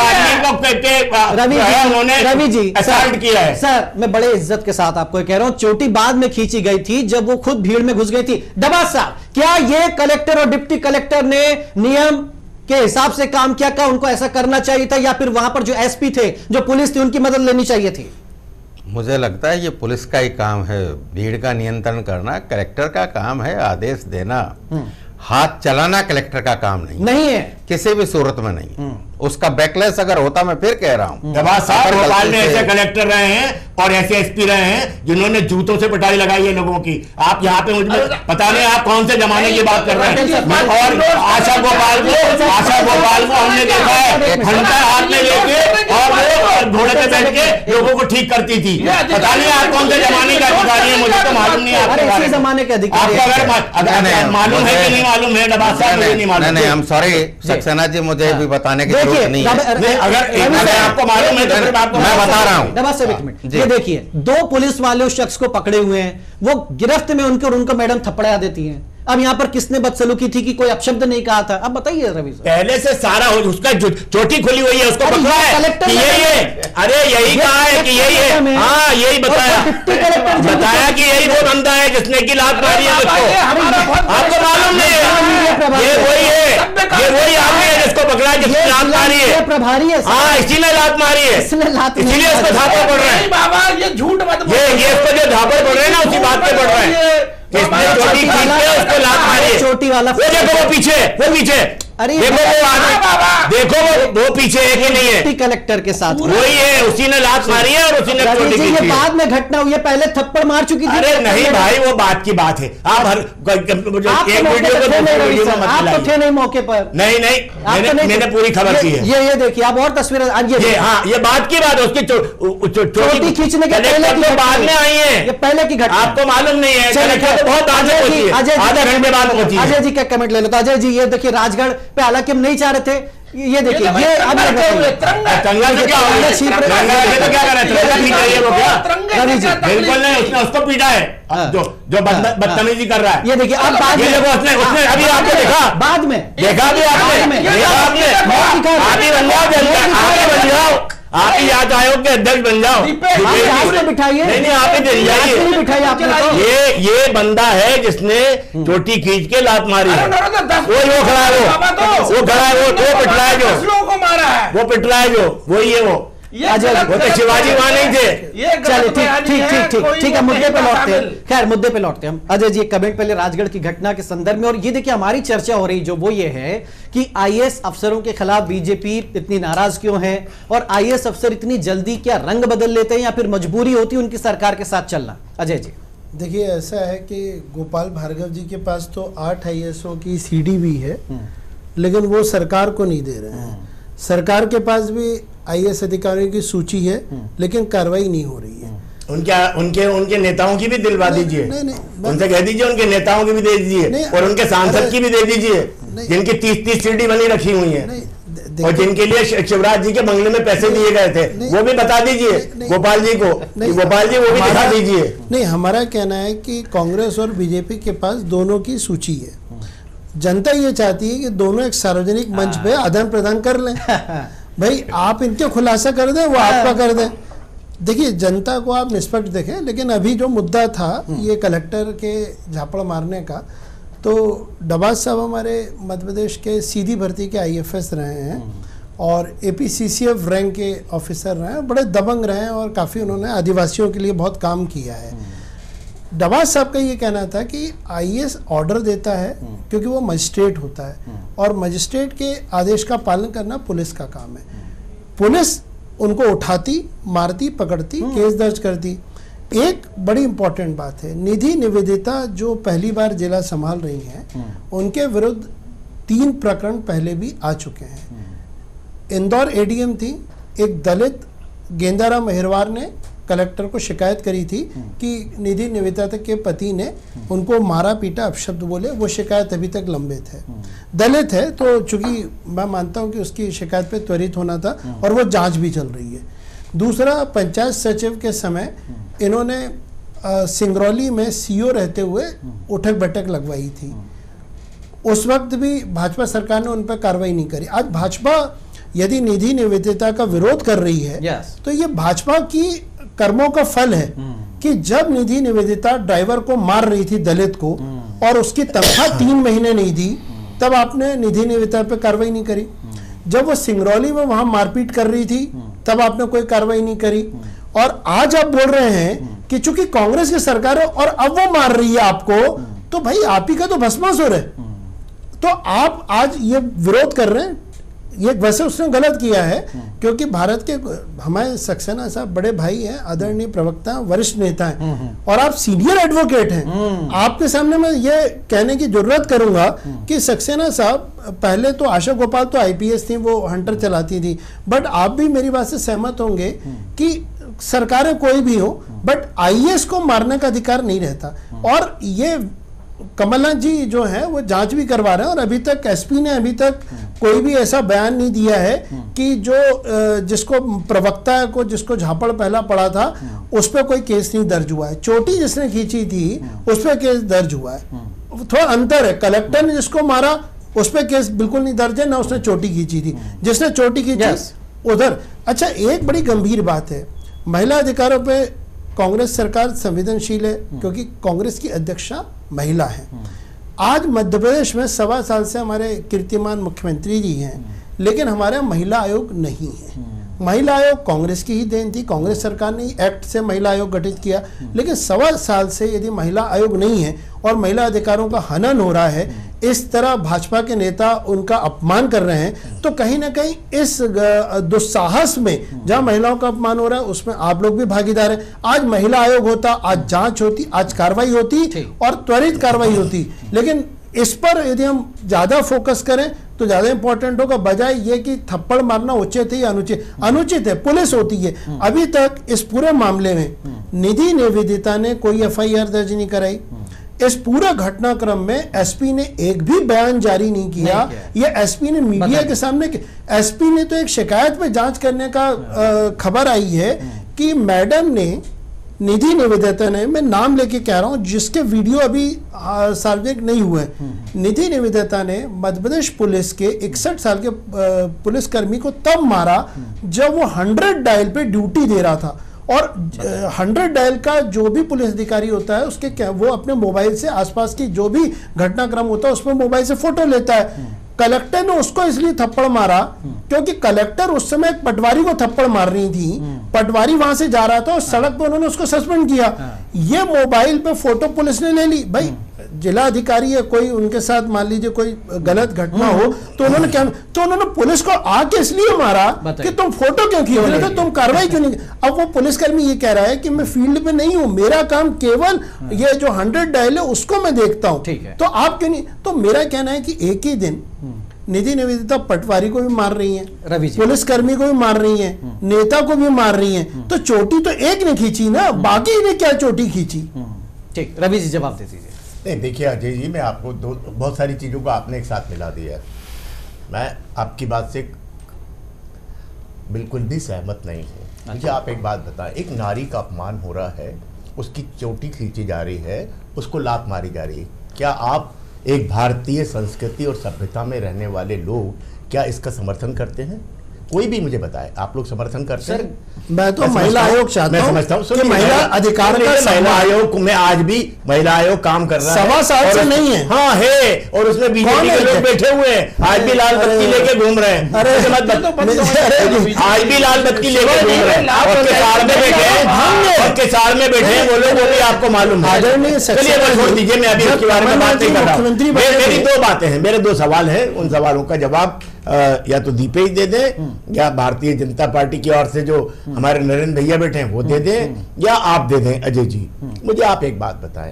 उन्होंने रवि जी असल्ट किया है। सर मैं बड़े इज्जत के साथ आपको कह रहा हूं, चोटी बाद में खींची गई थी जब वो खुद भीड़ में घुस गई थी। डबास साहब, क्या ये कलेक्टर और डिप्टी कलेक्टर ने नियम के हिसाब से काम किया? क्या उनको ऐसा करना चाहिए था या फिर वहां पर जो एसपी थे, जो पुलिस थी, उनकी मदद लेनी चाहिए थी? मुझे लगता है ये पुलिस का ही काम है, भीड़ का नियंत्रण करना कलेक्टर का काम है, आदेश देना, हाथ चलाना कलेक्टर का काम नहीं है। किसी भी सूरत में नहीं। उसका बैकलेस अगर होता, मैं फिर कह रहा हूँ, दबा साहब भोपाल में ऐसे कलेक्टर रहे हैं और ऐसे एसपी रहे हैं जिन्होंने जूतों से पिटाई लगाई है लोगों की। आप यहाँ पे मुझे पता नहीं आप कौन से जमाने की बात कर रहे हैं। और आशा गोपाल को हमने देखा है घंटा हाथ में लेके और वो घोड़े पे बैठ के लोगों को ठीक करती थी। पता नहीं आप कौन से जमाने के अधिकारी हैं, मुझे तो मालूम नहीं। आपके जमाने के अधिकारी अगर मालूम है कि नहीं मालूम है डबा साहब, मुझे नहीं मालूम। नहीं, हम सॉरी सक्सेना जी, मुझे भी बताने की जरूरत नहीं है। अगर आपको मालूम है तो फिर मैं बता रहा हूँ। दबा से एक मिनट, ये देखिए 2 पुलिस वाले उस शख्स को पकड़े हुए हैं, वो गिरफ्त में उनके और उनको मैडम थप्पड़ा देती हैं। अब यहाँ पर किसने बदसलूकी थी कि कोई अपशब्द नहीं कहा था? अब बताइए रवि सर। पहले से सारा उसका चोटी खुली हुई है, उसको पकड़ा है कि यही है। अरे यही कहा है कि यही है, हाँ यही बताया कि यही वो बंदा है जिसने की लात मारी है मुझको। आपको मालूम नहीं है? ये वही है, ये वही आदमी है जिसको पकड़ा, जिसने लात मारी है। प्रभारी है, हाँ इसी ने लात मारी है, इसीलिए उसको झापड़ पड़ रहा है। बाबा ये झूठ मत बोलो। ये इसको जो झापड़ पड़ रहे हैं ना उसी बात पे पड़ रहा है। चोटी खींच के उसको लात मारी है। चोटी वाला वो देखो वो पीछे अरे देखो वो आदमी, देखो वो पीछे है कि नहीं है? कलेक्टर के साथ वही है, उसी ने लात मारी है और उसी ने चोटी खींची ये है। बाद में घटना हुई है, पहले थप्पड़ मार चुकी थी। अरे नहीं भाई, वो बात की बात है। आप हर एक वीडियो को दूसरे वीडियो में मत आप तो मिलाइए। थे नहीं मौके पर। नहीं, मैंने पूरी खबर की है। ये देखिए आप और तस्वीरें, हाँ ये बात की बात है, उसकी चोटी खींचने के पहले की बाद में आई है। ये पहले की घटना आपको मालूम नहीं है, बहुत बाद में पहुंची है, आधा घंटे बाद पहुंची है। अजय जी का कमेंट ले लो। तो अजय जी ये देखिए राजगढ़ पे हालांकि हम नहीं चाह रहे थे, ये देखिए ये अब तिरंगा से क्या हो गया? तिरंगा से तो क्या कर रहा है? तिरंगा ठीक है वो क्या? रवि जी बिल्कुल नहीं, उसने उसको पीटा है जो बदतमीजी कर रहा है। ये देखिए अब बाद ये देखो उसने अभी आपने देखा, बाद में देखा भी आपने, देखा आपने। आप ही बन जाओ जनता, आप ही बन जाओ, आप ही याद आयोग के अध्यक्ष बन जाओ। बिठाइए, नहीं आप ही चली जाइए। ये बंदा है जिसने चोटी खींच के लात मारी है। वो खड़ा है, वो खड़ा है, वो पिट रहा है, जो वो पिट रहा है, जो वही है वो तो शिवाजी वहां नहीं थे। चलिए ठीक है, मुद्दे पे लौटते हैं। खैर मुद्दे पे लौटते हैं हम। अजय जी कमेंट पहले राजगढ़ की घटना के संदर्भ में, और ये देखिए हमारी चर्चा हो रही जो वो ये है कि आईएएस अफसरों के खिलाफ बीजेपी इतनी नाराज क्यों है, और आईएएस अफसर इतनी जल्दी क्या रंग बदल लेते हैं या फिर मजबूरी होती है उनकी सरकार के साथ चलना? अजय जी देखिए ऐसा है कि गोपाल भार्गव जी के पास तो 8 आईएएसओ की सीडी भी है, लेकिन वो सरकार को नहीं दे रहे हैं। सरकार के पास भी आईएएस अधिकारियों की सूची है, लेकिन कार्रवाई नहीं हो रही है। उनके नेताओं की भी दिलवा दीजिए, उनसे कह दीजिए उनके नेताओं की भी दे दीजिए, और उनके सांसद की भी दे दीजिए जिनकी 30-30 सीडी बनी रखी हुई है, और जिनके लिए शिवराज जी के बंगले में पैसे दिए गए थे, वो भी बता दीजिए गोपाल जी को। गोपाल जी वो भी दिखा दीजिए। नहीं, हमारा कहना है कि कांग्रेस और बीजेपी के पास दोनों की सूची है। जनता ये चाहती है कि दोनों एक सार्वजनिक मंच पे आदान प्रदान कर लें। भाई आप इनके खुलासा कर दें, वो आपका कर दें। देखिए जनता को आप निष्पक्ष देखें, लेकिन अभी जो मुद्दा था ये कलेक्टर के झापड़ मारने का, तो डबाज साहब हमारे मध्य प्रदेश के सीधी भर्ती के आईएफएस रहे हैं और एपीसीसीएफ रैंक के ऑफिसर रहे हैं, बड़े दबंग रहे हैं और काफ़ी उन्होंने आदिवासियों के लिए बहुत काम किया है। डबाज साहब का ये कहना था कि आईएएस ऑर्डर देता है क्योंकि वो मजिस्ट्रेट होता है, और मजिस्ट्रेट के आदेश का पालन करना पुलिस का काम है। पुलिस उनको उठाती, मारती, पकड़ती, केस दर्ज करती। एक बड़ी इंपॉर्टेंट बात है, निधि निवेदिता जो पहली बार जिला संभाल रही हैं, उनके विरुद्ध 3 प्रकरण पहले भी आ चुके हैं। इंदौर एडीएम थी, एक दलित गेंदाराम मेहरवार ने कलेक्टर को शिकायत करी थी कि निधि निवेदिता के पति ने उनको मारा पीटा, अपशब्द बोले। वो शिकायत अभी तक लंबित है। दलित है तो चूंकि मैं मानता हूं कि उसकी शिकायत पे त्वरित होना था, और वो जांच भी चल रही है। दूसरा, पंचायत सचिव के समय इन्होंने सिंगरौली में सीओ रहते हुए उठक बैठक लगवाई थी। उस वक्त भी भाजपा सरकार ने उन पर कार्रवाई नहीं करी। आज भाजपा यदि निधि निवेदिता का विरोध कर रही है तो ये भाजपा की कर्मों का फल है कि जब निधि निवेदिता ड्राइवर को मार रही थी दलित को, और उसकी तनख्वाह 3 महीने नहीं दी, तब आपने निधि निवेदिता पे कार्रवाई नहीं करी। जब वो सिंगरौली में वहां मारपीट कर रही थी, तब आपने कोई कार्रवाई नहीं करी। और आज आप बोल रहे हैं कि चूंकि कांग्रेस की सरकार है और अब वो मार रही है आपको, तो भाई आप ही का तो भस्मासुर है। तो आप आज ये विरोध कर रहे हैं, ये वैसे उसने गलत किया है, क्योंकि भारत के हमारे सक्सेना साहब बड़े भाई हैं, आदरणीय प्रवक्ता हैं, वरिष्ठ नेता हैं, और आप सीनियर एडवोकेट हैं। आपके सामने मैं ये कहने की जरूरत करूंगा कि सक्सेना साहब, पहले तो आशा गोपाल तो आईपीएस थी, वो हंटर चलाती थी, बट आप भी मेरी बात से सहमत होंगे कि सरकारें कोई भी हो, बट आईएएस को मारने का अधिकार नहीं रहता। और ये कमलनाथ जी जो है वो जांच भी करवा रहे हैं, और अभी तक एसपी ने अभी तक कोई भी ऐसा बयान नहीं दिया है कि जो जिसको प्रवक्ता को जिसको झापड़ पहला पड़ा था उस पर कोई केस नहीं दर्ज हुआ है। चोटी जिसने खींची थी उस पर केस दर्ज हुआ है। थोड़ा अंतर है, कलेक्टर ने जिसको मारा उस पर केस बिल्कुल नहीं दर्ज है, ना उसने चोटी खींची थी, जिसने चोटी खींची उधर। अच्छा, एक बड़ी गंभीर बात है, महिला अधिकारों पे कांग्रेस सरकार संवेदनशील है, क्योंकि कांग्रेस की अध्यक्षा महिला है। आज मध्य प्रदेश में 1.25 साल से हमारे कीर्तिमान मुख्यमंत्री जी हैं, लेकिन हमारे महिला आयोग नहीं है। महिला आयोग कांग्रेस की ही देन थी, कांग्रेस सरकार ने एक्ट से महिला आयोग गठित किया, लेकिन 1.25 साल से यदि महिला आयोग नहीं है और महिला अधिकारों का हनन हो रहा है, इस तरह भाजपा के नेता उनका अपमान कर रहे हैं, तो कहीं ना कहीं इस दुस्साहस में जहां महिलाओं का अपमान हो रहा है उसमें आप लोग भी भागीदार हैं। आज महिला आयोग होता, आज जांच होती, आज कार्रवाई होती और त्वरित कार्रवाई होती, लेकिन इस पर यदि हम ज्यादा फोकस करें तो ज्यादा इंपॉर्टेंट होगा, बजाय ये कि थप्पड़ मारना उचित है या अनुचित। अनुचित है, पुलिस होती है। अभी तक इस पूरे मामले में निधि निवेदिता ने कोई एफआईआर दर्ज नहीं कराई। इस पूरे घटनाक्रम में एसपी ने एक भी बयान जारी नहीं किया। ये एसपी ने मीडिया के सामने, एसपी ने तो एक शिकायत पे जांच करने का खबर आई है कि मैडम ने, निधि निवेदिता ने, मैं नाम लेके कह रहा हूं जिसके वीडियो अभी सार्वजनिक नहीं हुए, निधि निवेदिता ने मध्य प्रदेश पुलिस के 61 साल के पुलिसकर्मी को तब मारा जब वो 100 डायल पे ड्यूटी दे रहा था। और 100 डायल का जो भी पुलिस अधिकारी होता है उसके वो अपने मोबाइल से आसपास की जो भी घटनाक्रम होता है उसमें मोबाइल से फोटो लेता है। कलेक्टर ने उसको इसलिए थप्पड़ मारा क्योंकि कलेक्टर उस समय एक पटवारी को थप्पड़ मार रही थी, पटवारी वहां से जा रहा था और सड़क पे उन्होंने उसको सस्पेंड किया। ये मोबाइल पे फोटो पुलिस ने ले ली। भाई जिला अधिकारी है, कोई उनके साथ मान लीजिए कोई गलत घटना हो तो उन्होंने क्या, तो उन्होंने पुलिस को आके इसलिए मारा कि तुम फोटो क्यों खींच रहे थे, तुम कार्रवाई क्यों नहीं। अब वो पुलिसकर्मी ये कह रहा है कि मैं फील्ड पे नहीं हूं, मेरा काम केवल ये जो 100 डायल है उसको मैं देखता हूं, तो आप क्यों नहीं। तो मेरा कहना है कि एक ही दिन निधि निवेदिता पटवारी को भी मार रही है, पुलिसकर्मी को भी मार रही है, नेता को भी मार रही है, तो चोटी तो एक ने खींची ना, बाकी ने क्या चोटी खींची। ठीक, रवि जी जवाब दे दीजिए। नहीं, देखिए अजय जी, मैं आपको बहुत सारी चीज़ों को आपने एक साथ मिला दिया है। मैं आपकी बात से बिल्कुल भी सहमत नहीं हूँ। मुझे आप एक बात बताएं, एक नारी का अपमान हो रहा है, उसकी चोटी खींची जा रही है, उसको लात मारी जा रही है। क्या आप एक भारतीय संस्कृति और सभ्यता में रहने वाले लोग क्या इसका समर्थन करते हैं? कोई भी मुझे बताए, आप लोग समर्थन करते हैं? मैं तो महिला आयोग चाहता हूं, मैं समझता हूं कि महिला अधिकार का महिला आयोग में आज भी महिला आयोग काम कर रहा है। 1.25 साल से नहीं है। हाँ है, और उसमें बीजेपी के लोग बैठे हुए हैं, आज भी लाल बत्ती लेके घूम रहे हैं। अरे आज भी लाल बत्ती लेके घूम रहे हैं और किसार में बैठे हैं, और किसार में बैठे हैं वो लोग, वो भी आपको मालूम है। चलिए मैं छोड़ दीजिए, मैं अभी उसके बारे में बात नहीं कर रहा हूँ। मेरी 2 बातें हैं, मेरे 2 सवाल हैं, उन सवालों का जवाब या तो दीपेश दे दें या भारतीय जनता पार्टी की ओर से जो हमारे नरेंद्र भैया बैठे हैं वो दे दें, या आप दे दें अजय जी। मुझे आप एक बात बताएं,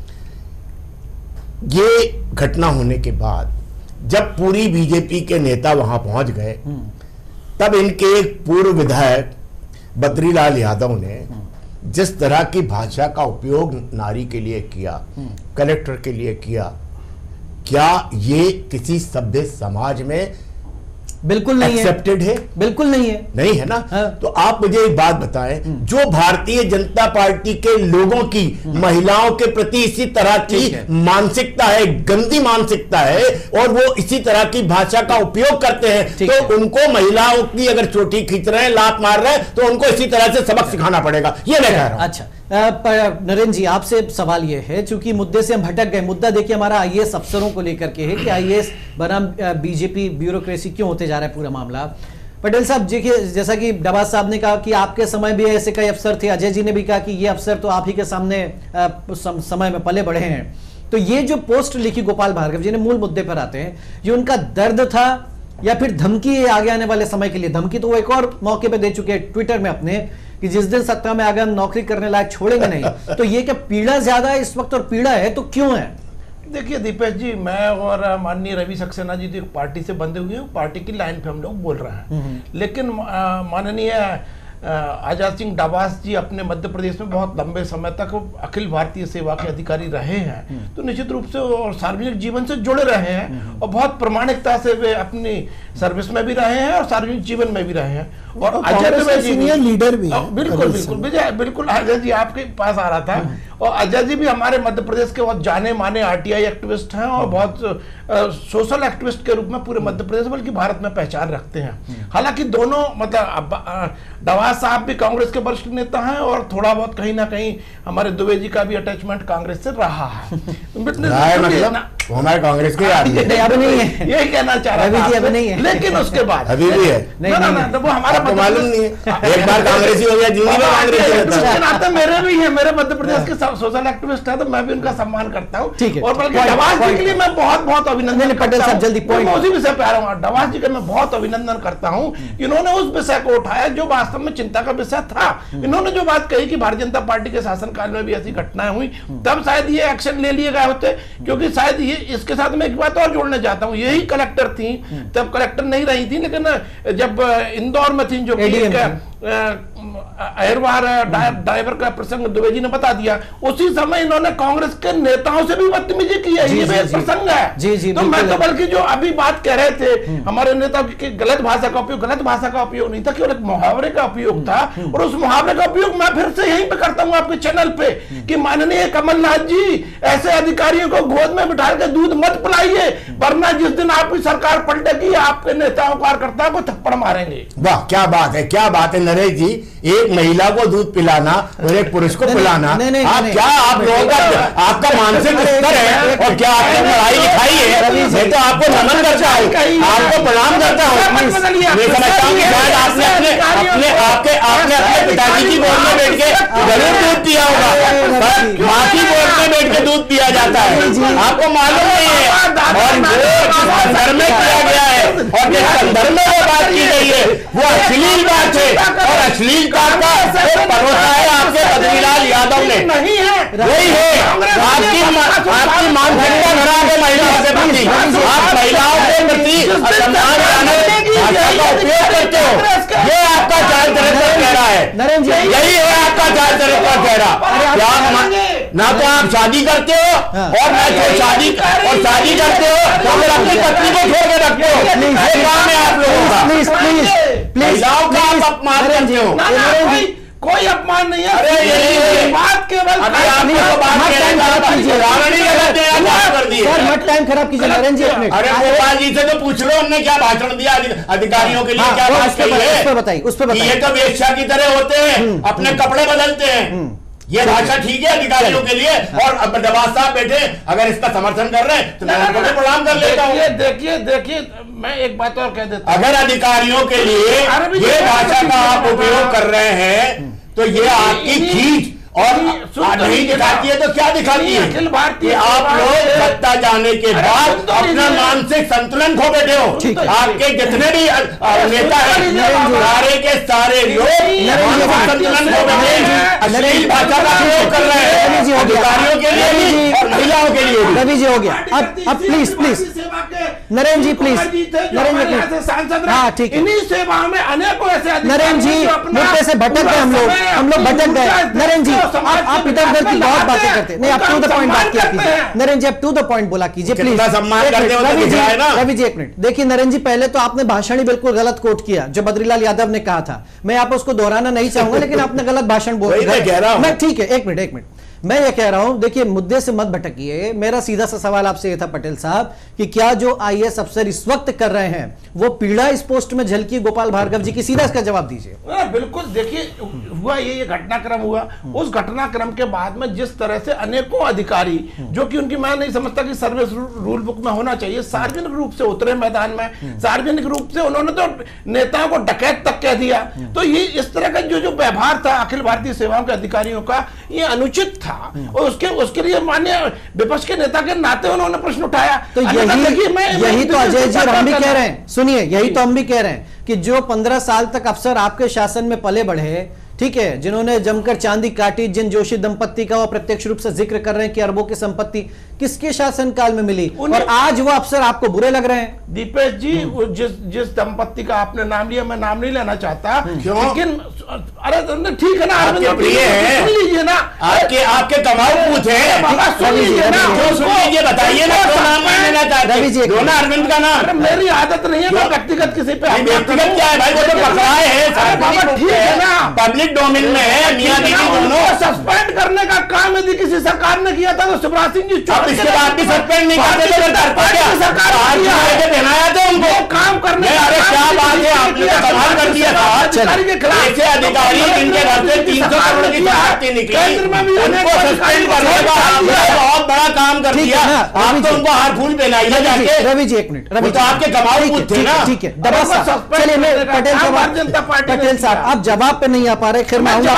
ये घटना होने के बाद जब पूरी बीजेपी के नेता वहां पहुंच गए, तब इनके एक पूर्व विधायक बद्रीलाल यादव ने जिस तरह की भाषा का उपयोग नारी के लिए किया, कलेक्टर के लिए किया, क्या ये किसी सभ्य समाज में बिल्कुल नहीं एक्सेप्टेड है? बिल्कुल नहीं है। नहीं है ना? हाँ। तो आप मुझे एक बात बताएं, जो भारतीय जनता पार्टी के लोगों की महिलाओं के प्रति इसी तरह की मानसिकता है, गंदी मानसिकता है, और वो इसी तरह की भाषा का उपयोग करते हैं, तो उनको महिलाओं की अगर चोटी खींच रहे हैं, लात मार रहे हैं, तो उनको इसी तरह से सबक सिखाना पड़ेगा, ये मैं कह रहा हूं। अच्छा, नरेंद्र जी आपसे सवाल यह है, चूंकि मुद्दे से हम भटक गए, मुद्दा देखिए हमारा आईएएस अफसरों को लेकर के है कि आईएएस बनाम बीजेपी ब्यूरोक्रेसी क्यों होते जा रहा है पूरा मामला। पटेल साहब देखिए, जैसा कि डबास साहब ने कहा कि आपके समय भी ऐसे कई अफसर थे, अजय जी ने भी कहा कि ये अफसर तो आप ही के सामने समय में पले बढ़े हैं, तो ये जो पोस्ट लिखी गोपाल भार्गव जी ने, मूल मुद्दे पर आते हैं, ये उनका दर्द था या फिर धमकी है आगे आने वाले समय के लिए? धमकी तो वो एक और मौके पे दे चुके हैं ट्विटर में अपने, कि जिस दिन सत्ता में आगे हम नौकरी करने लायक छोड़ेंगे नहीं। तो ये क्या पीड़ा ज्यादा है इस वक्त, और पीड़ा है तो क्यों है? देखिए दीपेश जी, मैं और माननीय रवि सक्सेना जी जो पार्टी से बंधे हुए हैं, पार्टी की लाइन पे हम लोग बोल रहे हैं, लेकिन माननीय आजाद सिंह डबास जी अपने मध्य प्रदेश में बहुत लंबे समय तक अखिल भारतीय सेवा के अधिकारी रहे हैं, तो निश्चित रूप से और सार्वजनिक जीवन से जुड़े रहे हैं और बहुत प्रामाणिकता से वे अपनी सर्विस में भी रहे हैं और सार्वजनिक जीवन में भी रहे हैं। और अजय द्विवेदी सीनियर लीडर भी है। बिल्कुल बिल्कुल विजय, बिल्कुल अजय जी आपके पास आ रहा था, और अजय जी भी हमारे मध्य प्रदेश के बहुत जाने माने आरटीआई एक्टिविस्ट हैं और बहुत सोशल एक्टिविस्ट के रूप में पूरे मध्य प्रदेश बल्कि भारत में पहचान रखते हैं। हालांकि दोनों मतलब डवास साहब भी कांग्रेस के वरिष्ठ नेता हैं और थोड़ा बहुत कहीं ना कहीं हमारे द्विवेदी का भी अटैचमेंट कांग्रेस से रहा है। मतलब वो हमारे कांग्रेस के आदमी अब नहीं है, यही कहना चाह रहा था, अब नहीं है, लेकिन उसके बाद अभी भी है, नहीं वो हमारा मालूम नहीं है, एक बार कांग्रेसी हो गया, जिंदगी में कांग्रेसी। मेरे भी है, मेरे मध्य प्रदेश के सोशल एक्टिविस्ट है, तो मैं भी उनका सम्मान करता हूँ। और बल्कि डवास जी के लिए मैं बहुत बहुत अभिनंदन करता हूँ। जल्दी उसी विषय पे आ रहा हूँ। डवास जी का मैं बहुत अभिनंदन करता हूँ, इन्होंने उस विषय को उठाया जो वास्तव में चिंता का विषय था। इन्होंने जो बात कही कि भारतीय जनता पार्टी के शासनकाल में भी ऐसी घटनाएं हुई, तब शायद ये एक्शन ले लिए गए होते, क्योंकि शायद ये इसके साथ मैं एक बात और जोड़ना चाहता हूँ, यही कलेक्टर थी, तब कलेक्टर नहीं रही थी, लेकिन जब इंदौर में थी जो अहिरवार ड्राइवर का प्रसंग द्विवेदी ने बता दिया, उसी समय इन्होंने कांग्रेस के नेताओं से भी बदतमीजी की है। ये प्रसंग है। तो मैं तो बल्कि जो अभी बात कह रहे थे हमारे नेता की गलत भाषा का उपयोग, गलत भाषा का उपयोग नहीं था, केवल एक मुहावरे का उपयोग था, और उस मुहावरे का उपयोग मैं फिर से यहीं पे करता हूं आपके चैनल पे कि माननीय कमलनाथ जी ऐसे अधिकारियों को गोद में बिठा के दूध मत पिलाइए, वरना जिस दिन आपकी सरकार पलटेगी आपके नेताओं कार्यकर्ताओं को थप्पड़ मारेंगे। वाह, क्या बात है, क्या बात है नरेश जी, एक महिला को दूध पिलाना और एक पुरुष को पिलाना, आप क्या, आप लोगों का आपका मानसिक स्तर है, और क्या आपने पढ़ाई लिखाई है? मैं तो आपको नमन करता हूँ, आपको प्रणाम करता हूँ। मैं समझता हूँ कि शायद आपने आपने अपने पिताजी की गोद में बैठ के जरूर दूध पिया होगा, माँ की गोद में बैठ के दूध पिया जाता है, आपको मालूम नहीं है। और जो संदर्भ में किया गया है और जिस संदर्भ में वो बात की गई है वो अश्लील बात है, और अश्लील बात का परोसा है आपके बद्रीलाल यादव ने, नहीं है, वही है आपकी मानसिकता खराब है महिलाओं के प्रति, आप महिलाओं के प्रति असम्मानजनक भाषा का उपयोग करते हो, ये आपका चाल चरित्र कह रहा है, यही है आपका चाल चरित्र कह रहा। ना तो आप शादी करते हो और ना तो शादी करते हो तो फिर अपनी पत्नी को छोड़ के रखते हो, ये काम है आप लोगों का। महिलाओं का आप अपमान करते हो। कोई अपमान नहीं है, अरे ये बात केवल मत टाइम खराब कीजिए नरेंद्र जी अपने। अरे गोपाल जी से तो पूछ लो हमने क्या भाषण दिया अधिकारियों के लिए, क्या बात कही है, उस पर बताइए। ये तो वेश्या की तरह होते हैं, अपने कपड़े बदलते हैं, ये भाषा ठीक है अधिकारियों के लिए। और डबास साहब बैठे अगर इसका समर्थन कर रहे हैं तो मैं उनको भी प्रणाम कर लेता हूँ। देखिए मैं एक बात और कह देता हूँ, अगर अधिकारियों के लिए ये भाषा का आप उपयोग कर रहे हैं तो ये आपकी खींच और नहीं दिखाती है तो क्या दिखाती है? अखिल भारतीय आप लोग सत्ता जाने के बाद अपना मानसिक संतुलन खो बैठे हो। आपके जितने भी नेता हैं सारे के सारे लोग मानसिक संतुलन खो बैठे हैं, अश्लील भाषा का प्रयोग कर रहे हैं अधिकारियों के लिए भी और महिलाओं के लिए भी। रवि जी हो गया, अब प्लीज नरेंद्र जी प्लीज, नरेंद्र जी सांसद, हाँ ठीक है, इन्हीं सेवाओं में अनेकों ऐसे नरेंद्र जी मुद्दे से भटक गए हम लोग भटक गए। नरेंद्र जी आप इधर उधर की बहुत बातें करते, नहीं आप टू द पॉइंट बात किया कीजिए। नरेंद्र जी आप टू द पॉइंट बोला कीजिए प्लीज। रवि जी एक मिनट देखिए, नरेंद्र जी पहले तो आपने भाषण ही बिल्कुल गलत कोट किया जो बद्रीलाल यादव ने कहा था, मैं आप उसको दोहराना नहीं चाहूंगा, लेकिन आपने गलत भाषण बोला। मैं ठीक है, एक मिनट मैं ये कह रहा हूं, देखिए मुद्दे से मत भटकिए। मेरा सीधा सा सवाल आपसे ये था पटेल साहब कि क्या जो आईएएस अफसर इस वक्त कर रहे हैं वो पीड़ा इस पोस्ट में झलकी गोपाल भार्गव जी की? सीधा इसका जवाब दीजिए। बिल्कुल, देखिए हुआ ये घटनाक्रम हुआ, उस घटनाक्रम के बाद में जिस तरह से अनेकों अधिकारी जो कि उनकी मैं नहीं समझता कि सर्विस रूल बुक में होना चाहिए, सार्वजनिक रूप से उतरे मैदान में, सार्वजनिक रूप से उन्होंने तो नेताओं को डकैत तक कह दिया। तो ये इस तरह का जो व्यवहार था अखिल भारतीय सेवाओं के अधिकारियों का, ये अनुचित था। था और उसके लिए माननीय विपक्ष के नेता के नाते उन्होंने प्रश्न उठाया। तो यही तो अजय जी हम भी कह रहे हैं, सुनिए, यही तो हम भी कह रहे हैं कि जो 15 साल तक अफसर आपके शासन में पले बढ़े, ठीक है, जिन्होंने जमकर चांदी काटी, जिन जोशी दंपत्ति का वो प्रत्यक्ष रूप से जिक्र कर रहे हैं कि अरबों की संपत्ति किसके शासनकाल में मिली, और आज वो अफसर आपको बुरे लग रहे हैं। दीपेश जी, जिस दंपत्ति का आपने नाम लिया, मैं नाम नहीं लेना चाहता, लेकिन अरे ठीक है ना, सुन लीजिए ना, आपके कमाल पूछे, सुन लीजिए ना, बताइए ना, लेना चाहते दोनों अरविंद का नाम। मेरी आदत नहीं है मैं व्यक्तिगत किसी पे, व्यक्तिगत क्या है भाई, वो तो पकड़ा है, ठीक है ना, पब्लिक डोमेन में है, मियां बीवी दोनों। सस्पेंड करने का काम यदि किसी सरकार ने किया था तो शिवराज सिंह जी इसके बाद भी सस्पेंड नहीं करते तो सरकार पहनाया था उनको काम करने। अरे क्या बात है, आपने तो कमाल कर दिया था। ऐसे अधिकारी जिनके घर से 300 करोड़ की संपत्ति निकली, उनको सस्पेंड करने का आपने बहुत बड़ा काम कर दिया। आप तो उनको हार फूल पहनाइए जाके। रवि जी एक मिनट, रवि तो आपके कमाल थे ना। ठीक है, चलिए मैं पटेल साहब आप जवाब पे नहीं आ पा रहे, खैर मैं आऊंगा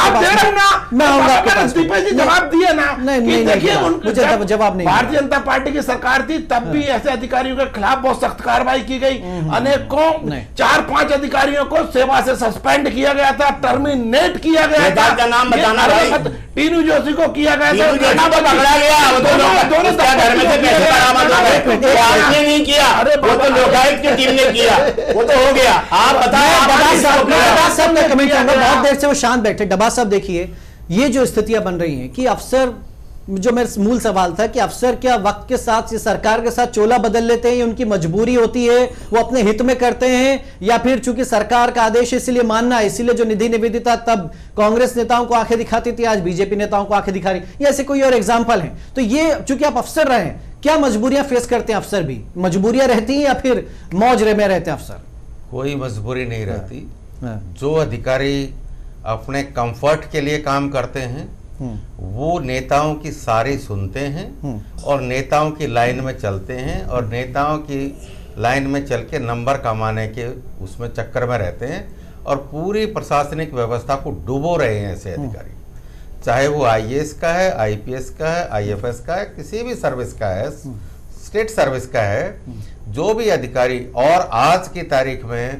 आपके पास। जवाब दिए ना, नहीं, मुझे जवाब नहीं। भारतीय जनता पार्टी की सरकार थी तब भी ऐसे अधिकारियों के खिलाफ बहुत सख्त कार्रवाई की गई, अनेकों 4-5 अधिकारियों को सेवा से सस्पेंड किया गया था, टर्मिनेट किया गया था। का नाम बताना भाई। टीनू जोशी को किया गया था, पकड़ा गया, दोनों घर में से पैसे बरामद हो गए, आपने नहीं किया, वो तो लोकायुक्त की टीम ने किया, वो तो हो गया। आप बताएं, डब्बा साहब मैं कमेंट करूंगा, बहुत देर से वो शांत बैठे। डब्बा साहब देखिए, ये जो स्थितियां बन रही हैं कि अफसर, जो मेरा मूल सवाल था कि अफसर क्या वक्त के साथ सरकार के साथ चोला बदल लेते हैं, उनकी मजबूरी होती है, वो अपने हित में करते हैं, या फिर चूंकि सरकार का आदेश इसलिए मानना है, इसीलिए जो निधि निवेदिता तब कांग्रेस नेताओं को आंखें दिखाती थी, आज बीजेपी नेताओं को आंखें दिखा रही, या ऐसे कोई और एग्जाम्पल है? तो ये चूंकि आप अफसर रहे हैं, क्या मजबूरियां फेस करते हैं अफसर भी? मजबूरियां रहती हैं या फिर मौज में रहते हैं अफसर? कोई मजबूरी नहीं रहती। जो अधिकारी अपने कंफर्ट के लिए काम करते हैं वो नेताओं की सारी सुनते हैं और नेताओं की लाइन में चलते हैं और नेताओं की लाइन में चल के नंबर कमाने के उसमें चक्कर में रहते हैं और पूरी प्रशासनिक व्यवस्था को डुबो रहे हैं ऐसे अधिकारी, चाहे वो आईएएस का है, आईपीएस का है, आईएफएस का है, किसी भी सर्विस का है, स्टेट सर्विस का है, जो भी अधिकारी। और आज की तारीख में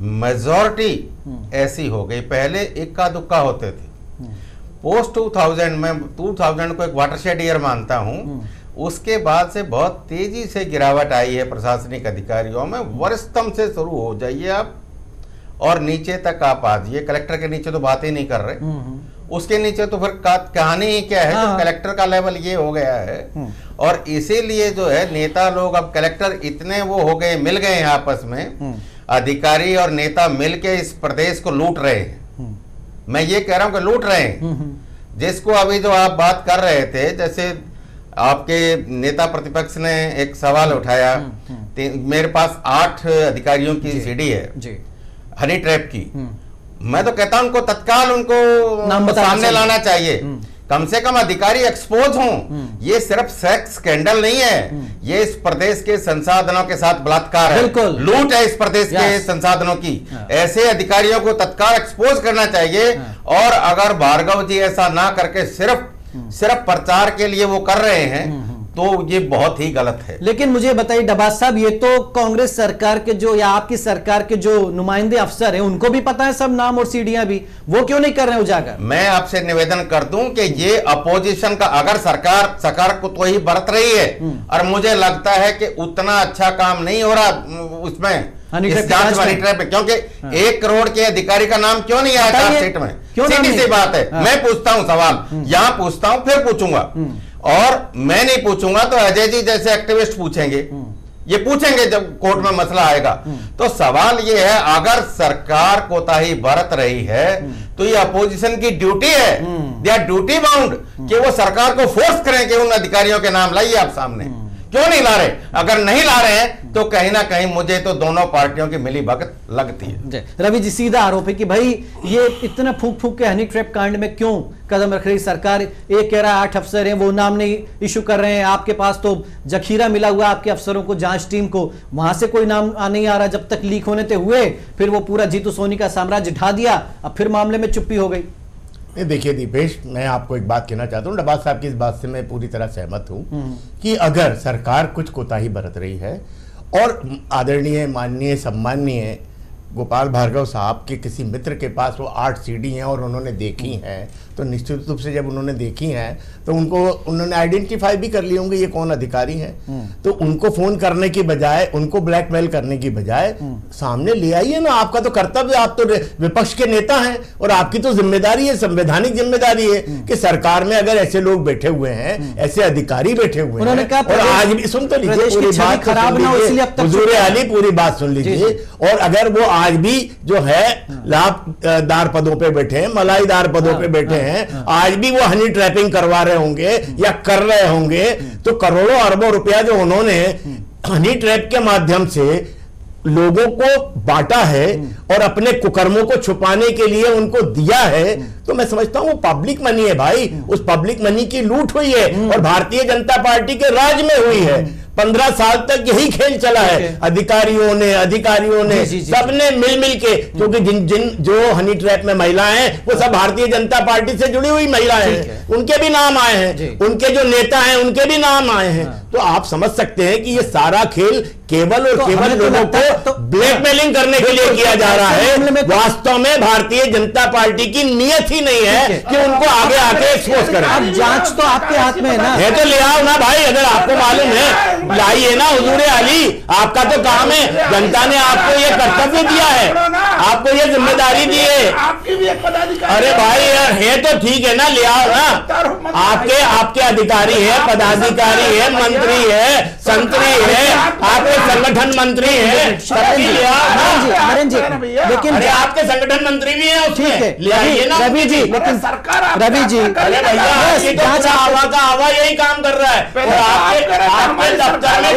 मेजॉरिटी ऐसी हो गई, पहले इक्का दुक्का होते थे। पोस्ट 2000 में 2000 को एक वाटरशेड ईयर मानता हूं, उसके बाद से बहुत तेजी से गिरावट आई है प्रशासनिक अधिकारियों में। वरिष्ठतम से शुरू हो जाइए आप और नीचे तक आप आ जाइए। कलेक्टर के नीचे तो बात ही नहीं कर रहे, उसके नीचे तो फिर कहानी ही क्या है, जो कलेक्टर का लेवल ये हो गया है। और इसीलिए जो है नेता लोग अब कलेक्टर इतने वो हो गए, मिल गए हैं आपस में, अधिकारी और नेता मिलके इस प्रदेश को लूट रहे हैं। मैं ये कह रहा हूं कि लूट रहे हैं। जिसको अभी जो आप बात कर रहे थे, जैसे आपके नेता प्रतिपक्ष ने एक सवाल उठाया, मेरे पास 8 अधिकारियों की सीडी है हनी ट्रैप की। मैं तो कहता हूं उनको तत्काल उनको सामने लाना चाहिए, कम से कम अधिकारी एक्सपोज हों। ये सिर्फ सेक्स स्कैंडल नहीं है, ये इस प्रदेश के संसाधनों के साथ बलात्कार है, लूट है इस प्रदेश के संसाधनों की। ऐसे अधिकारियों को तत्काल एक्सपोज करना चाहिए। और अगर भार्गव जी ऐसा ना करके सिर्फ प्रचार के लिए वो कर रहे हैं तो ये बहुत ही गलत है। लेकिन मुझे बताइए डब्बा साहब, ये तो कांग्रेस सरकार के जो या आपकी सरकार के जो नुमाइंदे अफसर हैं उनको भी पता है सब नाम और सीढ़ियां भी, वो क्यों नहीं कर रहे उजागर? मैं आपसे निवेदन कर दूं कि ये अपोजिशन का, अगर सरकार को तो ही बरत रही है और मुझे लगता है कि उतना अच्छा काम नहीं हो रहा उसमें, इस जांच वाली ट्रैप पे, क्योंकि 1 करोड़ के अधिकारी का नाम क्यों नहीं आया चार्जशीट में? सीधी सी बात है। मैं पूछता हूं सवाल, यहां पूछता हूं, फिर पूछूंगा, और मैं नहीं पूछूंगा तो अजय जी जैसे एक्टिविस्ट पूछेंगे, ये पूछेंगे जब कोर्ट में मसला आएगा। तो सवाल ये है, अगर सरकार कोताही बरत रही है तो ये अपोजिशन की ड्यूटी है, दे आर ड्यूटी बाउंड कि वो सरकार को फोर्स करें कि उन अधिकारियों के नाम लाइए आप सामने। क्यों नहीं ला रहे? अगर नहीं ला रहे हैं तो कहीं ना कहीं मुझे तो दोनों पार्टियों की मिली भगत लगती है। रवि जी, सीधा आरोप है कि भाई ये इतना फूक फूक के हनी ट्रैप कांड में क्यों कदम रख रही सरकार? एक कह रहा है 8 अफसर हैं, वो नाम नहीं इशू कर रहे हैं, आपके पास तो जखीरा मिला हुआ आपके अफसरों को, जांच टीम को, वहां से कोई नाम नहीं आ रहा। जब तक लीक होने थे हुए, फिर वो पूरा जीतू सोनी का साम्राज्य ढा दिया, अब फिर मामले में चुप्पी हो गई। नहीं, देखिए दीपेश, मैं आपको एक बात कहना चाहता हूँ, नवाज साहब की इस बात से मैं पूरी तरह सहमत हूँ कि अगर सरकार कुछ कोताही बरत रही है और आदरणीय, माननीय, सम्माननीय गोपाल भार्गव साहब के किसी मित्र के पास वो 8 सीडी हैं और उन्होंने देखी हैं, तो निश्चित रूप से जब उन्होंने देखी हैं तो उन्होंने आइडेंटिफाई भी कर लिए होंगे ये कौन अधिकारी हैं। तो उनको फोन करने की बजाय, उनको ब्लैकमेल करने की बजाय सामने ले आइए ना। आपका तो कर्तव्य, आप तो विपक्ष के नेता हैं और आपकी तो जिम्मेदारी है, संवैधानिक जिम्मेदारी है कि सरकार में अगर ऐसे लोग बैठे हुए हैं, ऐसे अधिकारी बैठे हुए हैं, और आज भी सुन तो लीजिए पूरी बात, खराब ना हो इसलिए हुजूर आली पूरी बात सुन लीजिए। और अगर वो आज भी जो है लाभदार पदों पे बैठे हैं, मलाईदार पदों पे बैठे हैं, आज भी वो हनी ट्रैपिंग करवा रहे होंगे या कर रहे होंगे, तो करोड़ों अरबों रुपया जो उन्होंने हनी ट्रैप के माध्यम से लोगों को बांटा है और अपने कुकर्मों को छुपाने के लिए उनको दिया है, तो मैं समझता हूं वो पब्लिक मनी है भाई। उस पब्लिक मनी की लूट हुई है और भारतीय जनता पार्टी के राज में हुई है। 15 साल तक यही खेल चला है। अधिकारियों ने सबने मिल के, क्योंकि जिन जो हनी ट्रैप में महिलाएं हैं वो सब भारतीय जनता पार्टी से जुड़ी हुई महिलाएं हैं, उनके भी नाम आए हैं, उनके जो नेता हैं उनके भी नाम आए हैं। तो आप समझ सकते हैं कि ये सारा खेल केवल और केवल लोगों को ब्लैकमेलिंग करने के लिए किया जा रहा है। वास्तव में भारतीय जनता पार्टी की नीयत ही नहीं है कि उनको आगे आके एक्सपोज करें। अब जांच तो आपके हाथ में है ना, है तो ले आओ ना भाई, अगर आपको मालूम है लाइए ना। हुजूर आली, आपका तो काम है, जनता ने आपको ये कर्तव्य दिया है, आपको ये जिम्मेदारी दी है। अरे भाई यार, है तो ठीक है ना, ले आओ ना। आपके अधिकारी है, पदाधिकारी है, मंत्री है, संतरी है, आपके संगठन मंत्री है, नरेंद्र जी, लेकिन आपके संगठन मंत्री भी है उसमें, ले आइए ना रवि जी। लेकिन रवि जी, अरे भैया आवा का आवा यही काम कर रहा है। आपके दफ्तर में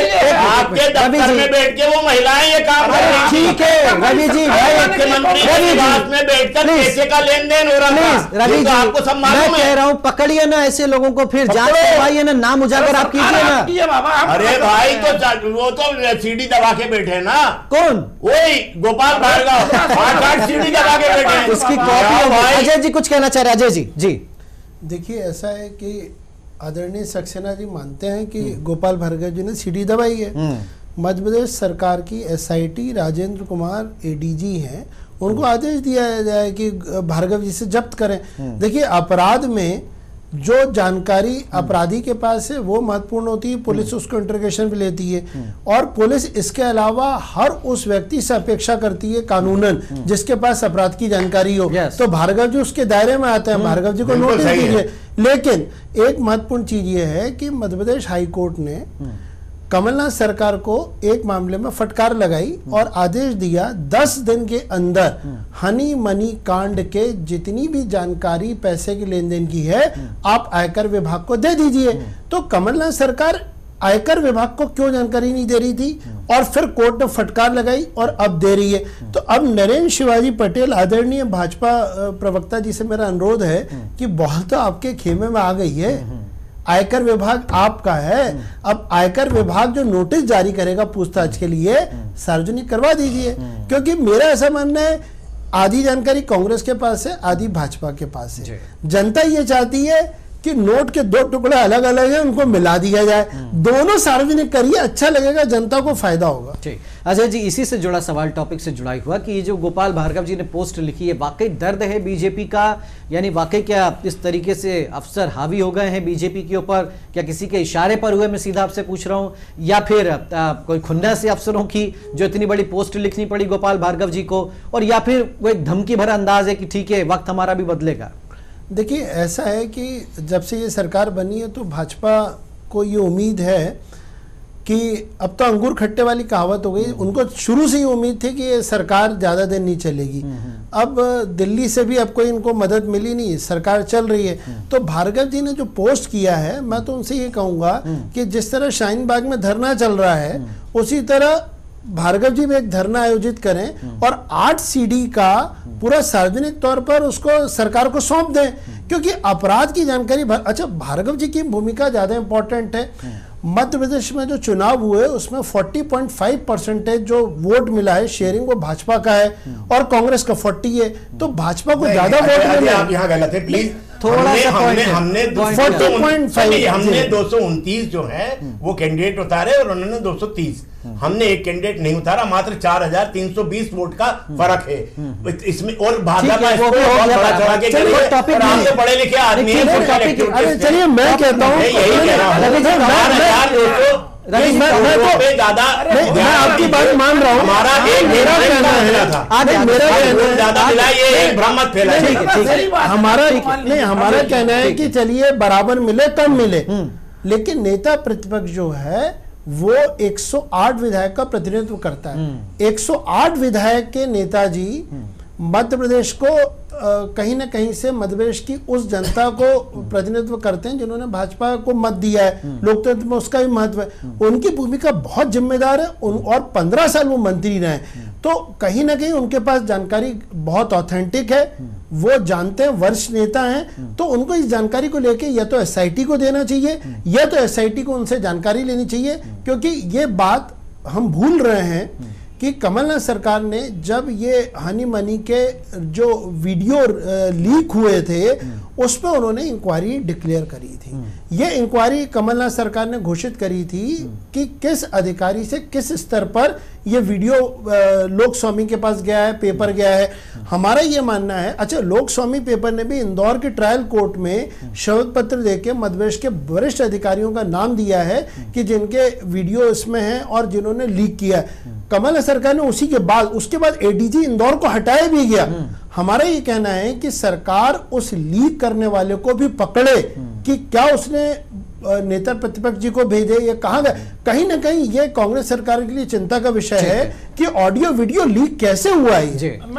बैठ के वो महिलाएं ये काम कर रही हैं। ठीक है रवि जी, मुख्यमंत्री में बैठकर पैसे का लेन देन हो रहा है। रवि जी, आपको सब मालूम है। मैं कह रहा हूँ पकड़िए ना ऐसे लोगों को, फिर जांच करवाइए ना, नाम उजागर आप कीजिए ना। अरे भाई, तो वो तो सीडी दबा के बैठे ना। कौन? वही गोपाल भार्गव 8 सीडी दबा के बैठे हैं। उसकी कॉपी। अजय जी कुछ कहना चाह रहे हैं? अजय जी। देखिए, ऐसा है कि आदरणीय सक्सेना जी मानते हैं कि गोपाल भार्गव जी ने सीडी दबाई है। मध्य प्रदेश सरकार की SIT राजेंद्र कुमार ADG हैं, उनको आदेश दिया जाए कि भार्गव जी से जब्त करें। देखिए, अपराध में जो जानकारी अपराधी के पास है वो महत्वपूर्ण होती है, पुलिस उसको इंटरोगेशन पे लेती है, और पुलिस इसके अलावा हर उस व्यक्ति से अपेक्षा करती है कानूनन जिसके पास अपराध की जानकारी हो। तो भार्गव जी उसके दायरे में आते हैं, भार्गव जी को नोटिस दीजिए। लेकिन एक महत्वपूर्ण चीज ये है कि मध्य प्रदेश हाई कोर्ट ने कमलनाथ सरकार को एक मामले में फटकार लगाई और आदेश दिया 10 दिन के अंदर हनी मनी कांड के जितनी भी जानकारी पैसे के लेन देन की है आप आयकर विभाग को दे दीजिए। तो कमलनाथ सरकार आयकर विभाग को क्यों जानकारी नहीं दे रही थी, और फिर कोर्ट ने फटकार लगाई और अब दे रही है। तो अब नरेंद्र शिवाजी पटेल, आदरणीय भाजपा प्रवक्ता जी से मेरा अनुरोध है कि बहुत तो आपके खेमे में आ गई है, आयकर विभाग आपका है, अब आयकर विभाग जो नोटिस जारी करेगा पूछताछ के लिए सार्वजनिक करवा दीजिए। क्योंकि मेरा ऐसा मानना है आधी जानकारी कांग्रेस के पास है, आधी भाजपा के पास है। जनता ये चाहती है कि नोट के 2 टुकड़े अलग अलग हैं, उनको मिला दिया जाए, दोनों सार्वजनिक करिए, अच्छा लगेगा, जनता को फायदा होगा। ठीक। अजय जी, इसी से जुड़ा सवाल, टॉपिक से जुड़ा हुआ कि ये जो गोपाल भार्गव जी ने पोस्ट लिखी है, वाकई दर्द है बीजेपी का, यानी वाकई क्या इस तरीके से अफसर हावी हो गए हैं बीजेपी के ऊपर, क्या किसी के इशारे पर हुए, मैं सीधा आपसे पूछ रहा हूं, या फिर कोई खुन्नस से अफसरों की जो इतनी बड़ी पोस्ट लिखनी पड़ी गोपाल भार्गव जी को, और या फिर वो एक धमकी भरा अंदाज है कि ठीक है वक्त हमारा भी बदलेगा? देखिए, ऐसा है कि जब से ये सरकार बनी है तो भाजपा को ये उम्मीद है कि अब तो अंगूर खट्टे वाली कहावत हो गई, उनको शुरू से ही उम्मीद थी कि ये सरकार ज़्यादा दिन नहीं चलेगी। अब दिल्ली से भी अब कोई इनको मदद मिली नहीं, सरकार चल रही है। तो भार्गव जी ने जो पोस्ट किया है, मैं तो उनसे ये कहूँगा कि जिस तरह शाहीन बाग में धरना चल रहा है उसी तरह भार्गव जी भी एक धरना आयोजित करें और 8 सीडी का पूरा सार्वजनिक तौर पर उसको सरकार को सौंप दें, क्योंकि अपराध की जानकारी अच्छा, भार्गव जी की भूमिका ज्यादा इंपॉर्टेंट है। मध्य प्रदेश में जो चुनाव हुए उसमें 40.5% जो वोट मिला है शेयरिंग वो भाजपा का है और कांग्रेस का 40 है, तो भाजपा को ज्यादा वोट मिले। आप यहाँ गलत है प्लीज। थोड़ा सा हमने 229 जो है वो कैंडिडेट उतारे और उन्होंने 230। हमने एक कैंडिडेट नहीं उतारा, मात्र 4320 वोट का फर्क है इसमें। और भाजपा इसको बहुत बड़ा चढ़ा के चली है और आप तो पढ़े लिखे आदमी हैं। चलिए मैं कहता हूँ यही कह रहा हूँ, मैं आपकी बात मान रहा हूँ। हमारा एक मेरा कहना है ज्यादा मिला, ये एक भ्रम मत फैलाइए। हमारा कहना है कि चलिए बराबर मिले कम मिले, लेकिन नेता प्रतिपक्ष जो है वो 108 विधायक का प्रतिनिधित्व करता है। 108 विधायक के नेताजी मध्य प्रदेश को कहीं ना कहीं से मध्य प्रदेश की उस जनता को प्रतिनिधित्व करते हैं जिन्होंने भाजपा को मत दिया है। लोकतंत्र में उसका भी महत्व है, उनकी भूमिका बहुत जिम्मेदार है और 15 साल वो मंत्री रहे, तो कहीं ना कहीं उनके पास जानकारी बहुत ऑथेंटिक है, वो जानते हैं, वरिष्ठ नेता हैं, तो उनको इस जानकारी को लेके या तो एसआईटी को देना चाहिए या तो एसआईटी को उनसे जानकारी लेनी चाहिए। क्योंकि ये बात हम भूल रहे हैं कि कमलनाथ सरकार ने जब ये हनी मनी के जो वीडियो लीक हुए थे उस पर उन्होंने इंक्वायरी डिक्लेयर करी थी। ये इंक्वायरी कमलनाथ सरकार ने घोषित करी थी कि किस अधिकारी से किस स्तर पर ये वीडियो लोक स्वामी के पास गया है, पेपर गया है। हमारा ये मानना है, अच्छा लोक स्वामी पेपर ने भी इंदौर के ट्रायल कोर्ट में शपथ पत्र देके मध्य प्रदेश के वरिष्ठ अधिकारियों का नाम दिया है कि जिनके वीडियो इसमें हैं और जिन्होंने लीक किया है। कमल सरकार ने उसके बाद एडीजी इंदौर को हटाया भी गया। हमारा ये कहना है कि सरकार उस लीक करने वाले को भी पकड़े कि क्या उसने नेता प्रतिपक्ष जी को भेजे, ये कहाँ गए। कहीं ना कहीं ये कांग्रेस सरकार के लिए चिंता का विषय है कि ऑडियो वीडियो लीक कैसे हुआ है।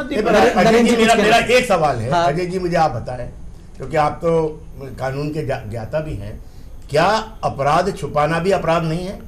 मेरा एक सवाल है अजय जी, मुझे आप बताएं, क्योंकि आप तो कानून के ज्ञाता भी हैं, क्या अपराध छुपाना भी अपराध नहीं है?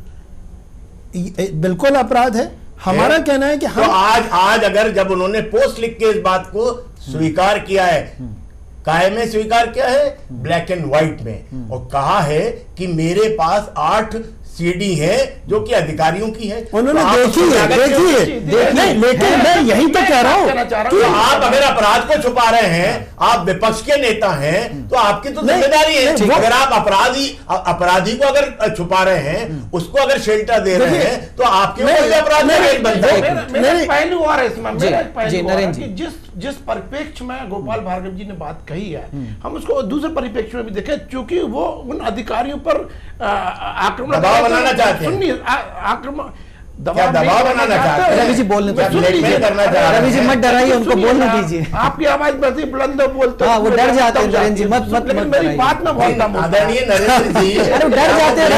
बिल्कुल अपराध है। हमारा कहना है कि तो आज अगर जब उन्होंने पोस्ट लिख के इस बात को स्वीकार किया है, काय में स्वीकार किया है, ब्लैक एंड व्हाइट में, और कहा है कि मेरे पास 8 सीडी है जो कि अधिकारियों की है, उन्होंने देखी है। लेकिन मैं यही तो कह रहा हूं कि आप अगर अपराध को छुपा रहे हैं, आप विपक्ष के नेता हैं, तो आपकी तो जिम्मेदारी है। अगर आप अपराधी को अगर छुपा रहे हैं, उसको अगर शेल्टर दे रहे हैं, तो आपके अपराध मेरा पहलू और है इसमें, मेरा पहलू और है कि जिस परिप्रेक्ष्य में गोपाल भार्गव जी ने बात कही है, हम उसको दूसरे परिप्रेक्ष्य में भी देखें, क्योंकि वो उन अधिकारियों पर आक्रमण बनाना चाहते हैं, आक्रमण दबाव बनाना चाहते हैं। रवि जी बोलने रवि जी मत डराइए, उनको बोलने दीजिए। आपकी आवाज बढ़ती बुलंद बोलते हैं, वो डर जाते हैं नरेंद्र जी, मत मेरी बात में बोलता हूं। आदरणीय नरेंद्र जी, अरे डर जाते हैं,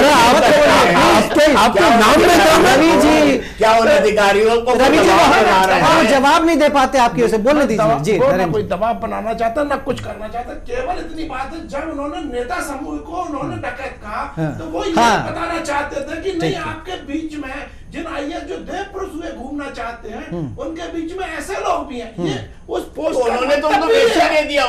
आपके नाम में रवि जी, क्या उन अधिकारियों को रवि जी जवाब नहीं दे पाते आपकी ओर से, बोलने दीजिए जी। कोई दबाव बनाना चाहता ना कुछ करना चाहता, केवल इतनी बात है जब उन्होंने नेता समूह को उन्होंने डकैत कहा तो वो ये बताना चाहते थे कि नहीं, आपके बीच में जिन आईएएस जो देव पुरुष हुए घूमना चाहते हैं, उनके बीच में ऐसे लोग भी हैं। ये उस पोस्ट उन्होंने तो उनको वेश्या कह दिया,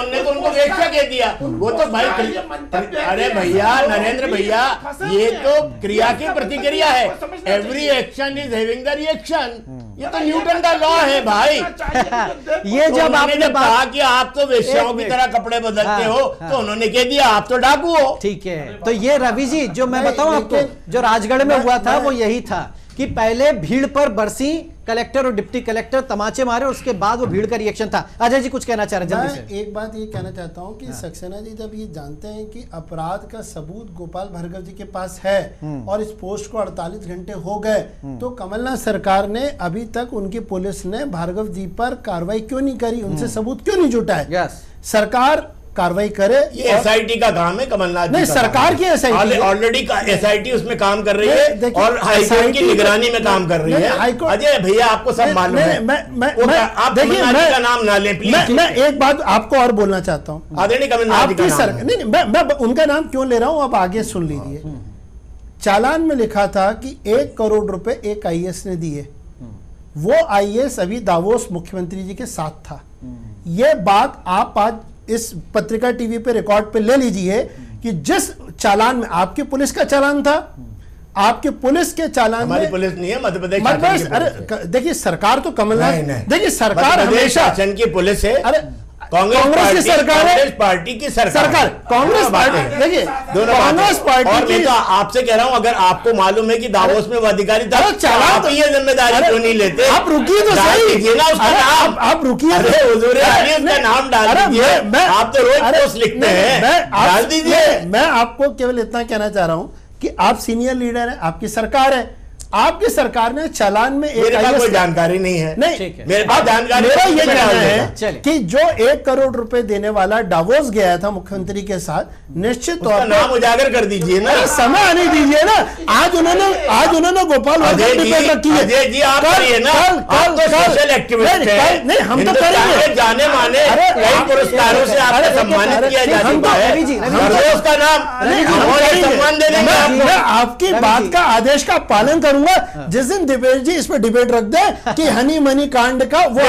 वो तो भाई, अरे भैया नरेंद्र भैया, ये तो क्रिया की प्रतिक्रिया है। Every action is having the reaction, ये तो न्यूटन का लॉ है भाई। ये जब आपने कहा कि आप तो वेश्याओं की तरह कपड़े बदलते हो, तो उन्होंने कह दिया आप तो डाकू हो। ठीक है, तो ये रवि जी जो मैं बताऊं आपको, जो राजगढ़ में हुआ था वो यही था कि पहले भीड़ पर बरसी कलेक्टर और डिप्टी कलेक्टर तमाचे मारे और उसके बाद वो भीड़ का रिएक्शन था। अजय जी कुछ कहना चाह रहे हैं जल्दी से। एक बात ये कहना चाहता हूं कि सक्सेना जी जब ये जानते हैं कि अपराध का सबूत गोपाल भार्गव जी के पास है और इस पोस्ट को 48 घंटे हो गए, तो कमलनाथ सरकार ने अभी तक उनकी पुलिस ने भार्गव जी पर कार्रवाई क्यों नहीं करी, उनसे सबूत क्यों नहीं जुटाए? सरकार कार्रवाई करे, ये एसआईटी का काम है कमलनाथ। नहीं, सरकार की एसआईटी ऑलरेडी एसआईटी उसमें काम कर रही है और हाईकोर्ट की निगरानी में काम कर रही है। अजय भैया आपको सब मालूम है, आप कमलनाथ का नाम ना लें प्लीज। मैं एक बात आपको और बोलना चाहता हूँ, आदरणीय कमलनाथ आपकी सरकार, नहीं मैं उनका नाम क्यों ले रहा हूँ, आप आगे सुन लीजिए। चालान में लिखा था कि 1 करोड़ रुपए एक आईएएस ने दिए, वो आईएएस अभी दावोस मुख्यमंत्री जी के साथ था। ये बात आप आज इस पत्रिका टीवी पे रिकॉर्ड पे ले लीजिए कि जिस चालान में आपकी पुलिस का चालान था, आपके पुलिस के चालान हमारी में, पुलिस नहीं है, मध्य प्रदेश मध्य शासन की प्रदेश, पुलिस है। अरे देखिए सरकार तो कमलनाथ, देखिए सरकार मध्य प्रदेश हमेशा, शासन की पुलिस है, अरे कांग्रेस की सरकार है, कांग्रेस पार्टी की सरकार, कांग्रेस पार्टी, देखिए कांग्रेस पार्टी और मैं की, तो आपसे कह रहा हूं, अगर आपको मालूम है कि दावोस में वो अधिकारी था, अरे चालान आप ये जिम्मेदारी क्यों नहीं लेते? आप रुकिए तो डाल सही, दीजिए ना उसका नाम, आप रुकिए, अरे हुजूर आली उसका नाम डाल दीजिए। आप तो रोज पोस्ट लिखते हैं, डाल दीजिए। मैं आपको केवल इतना कहना चाह रहा हूं कि आप सीनियर लीडर हैं, आपकी सरकार है, आपकी सरकार ने चालान में एक, मेरे पास कोई जानकारी नहीं है, नहीं मेरे पास जानकारी, मेरा ये कहना है चलिए। कि जो 1 करोड़ रुपए देने वाला डावोस गया था मुख्यमंत्री के साथ, निश्चित तौर पर नाम उजागर कर दीजिए ना, समय आने दीजिए ना। आज उन्होंने गोपाल अजय जी आप करिए ना, आप तो सोशल एक्टिविस्ट हैं, नहीं हम तो करेंगे, जाने माने कई पुरस्कारों से आपको सम्मानित किया जा चुका है, उसका नाम सम्मान दे देंगे। मैं आपकी बात का आदेश का पालन करूंगा जिस दिन दिपेश जी इस पे डिबेट रख दे कि हनी मनी कांड का वो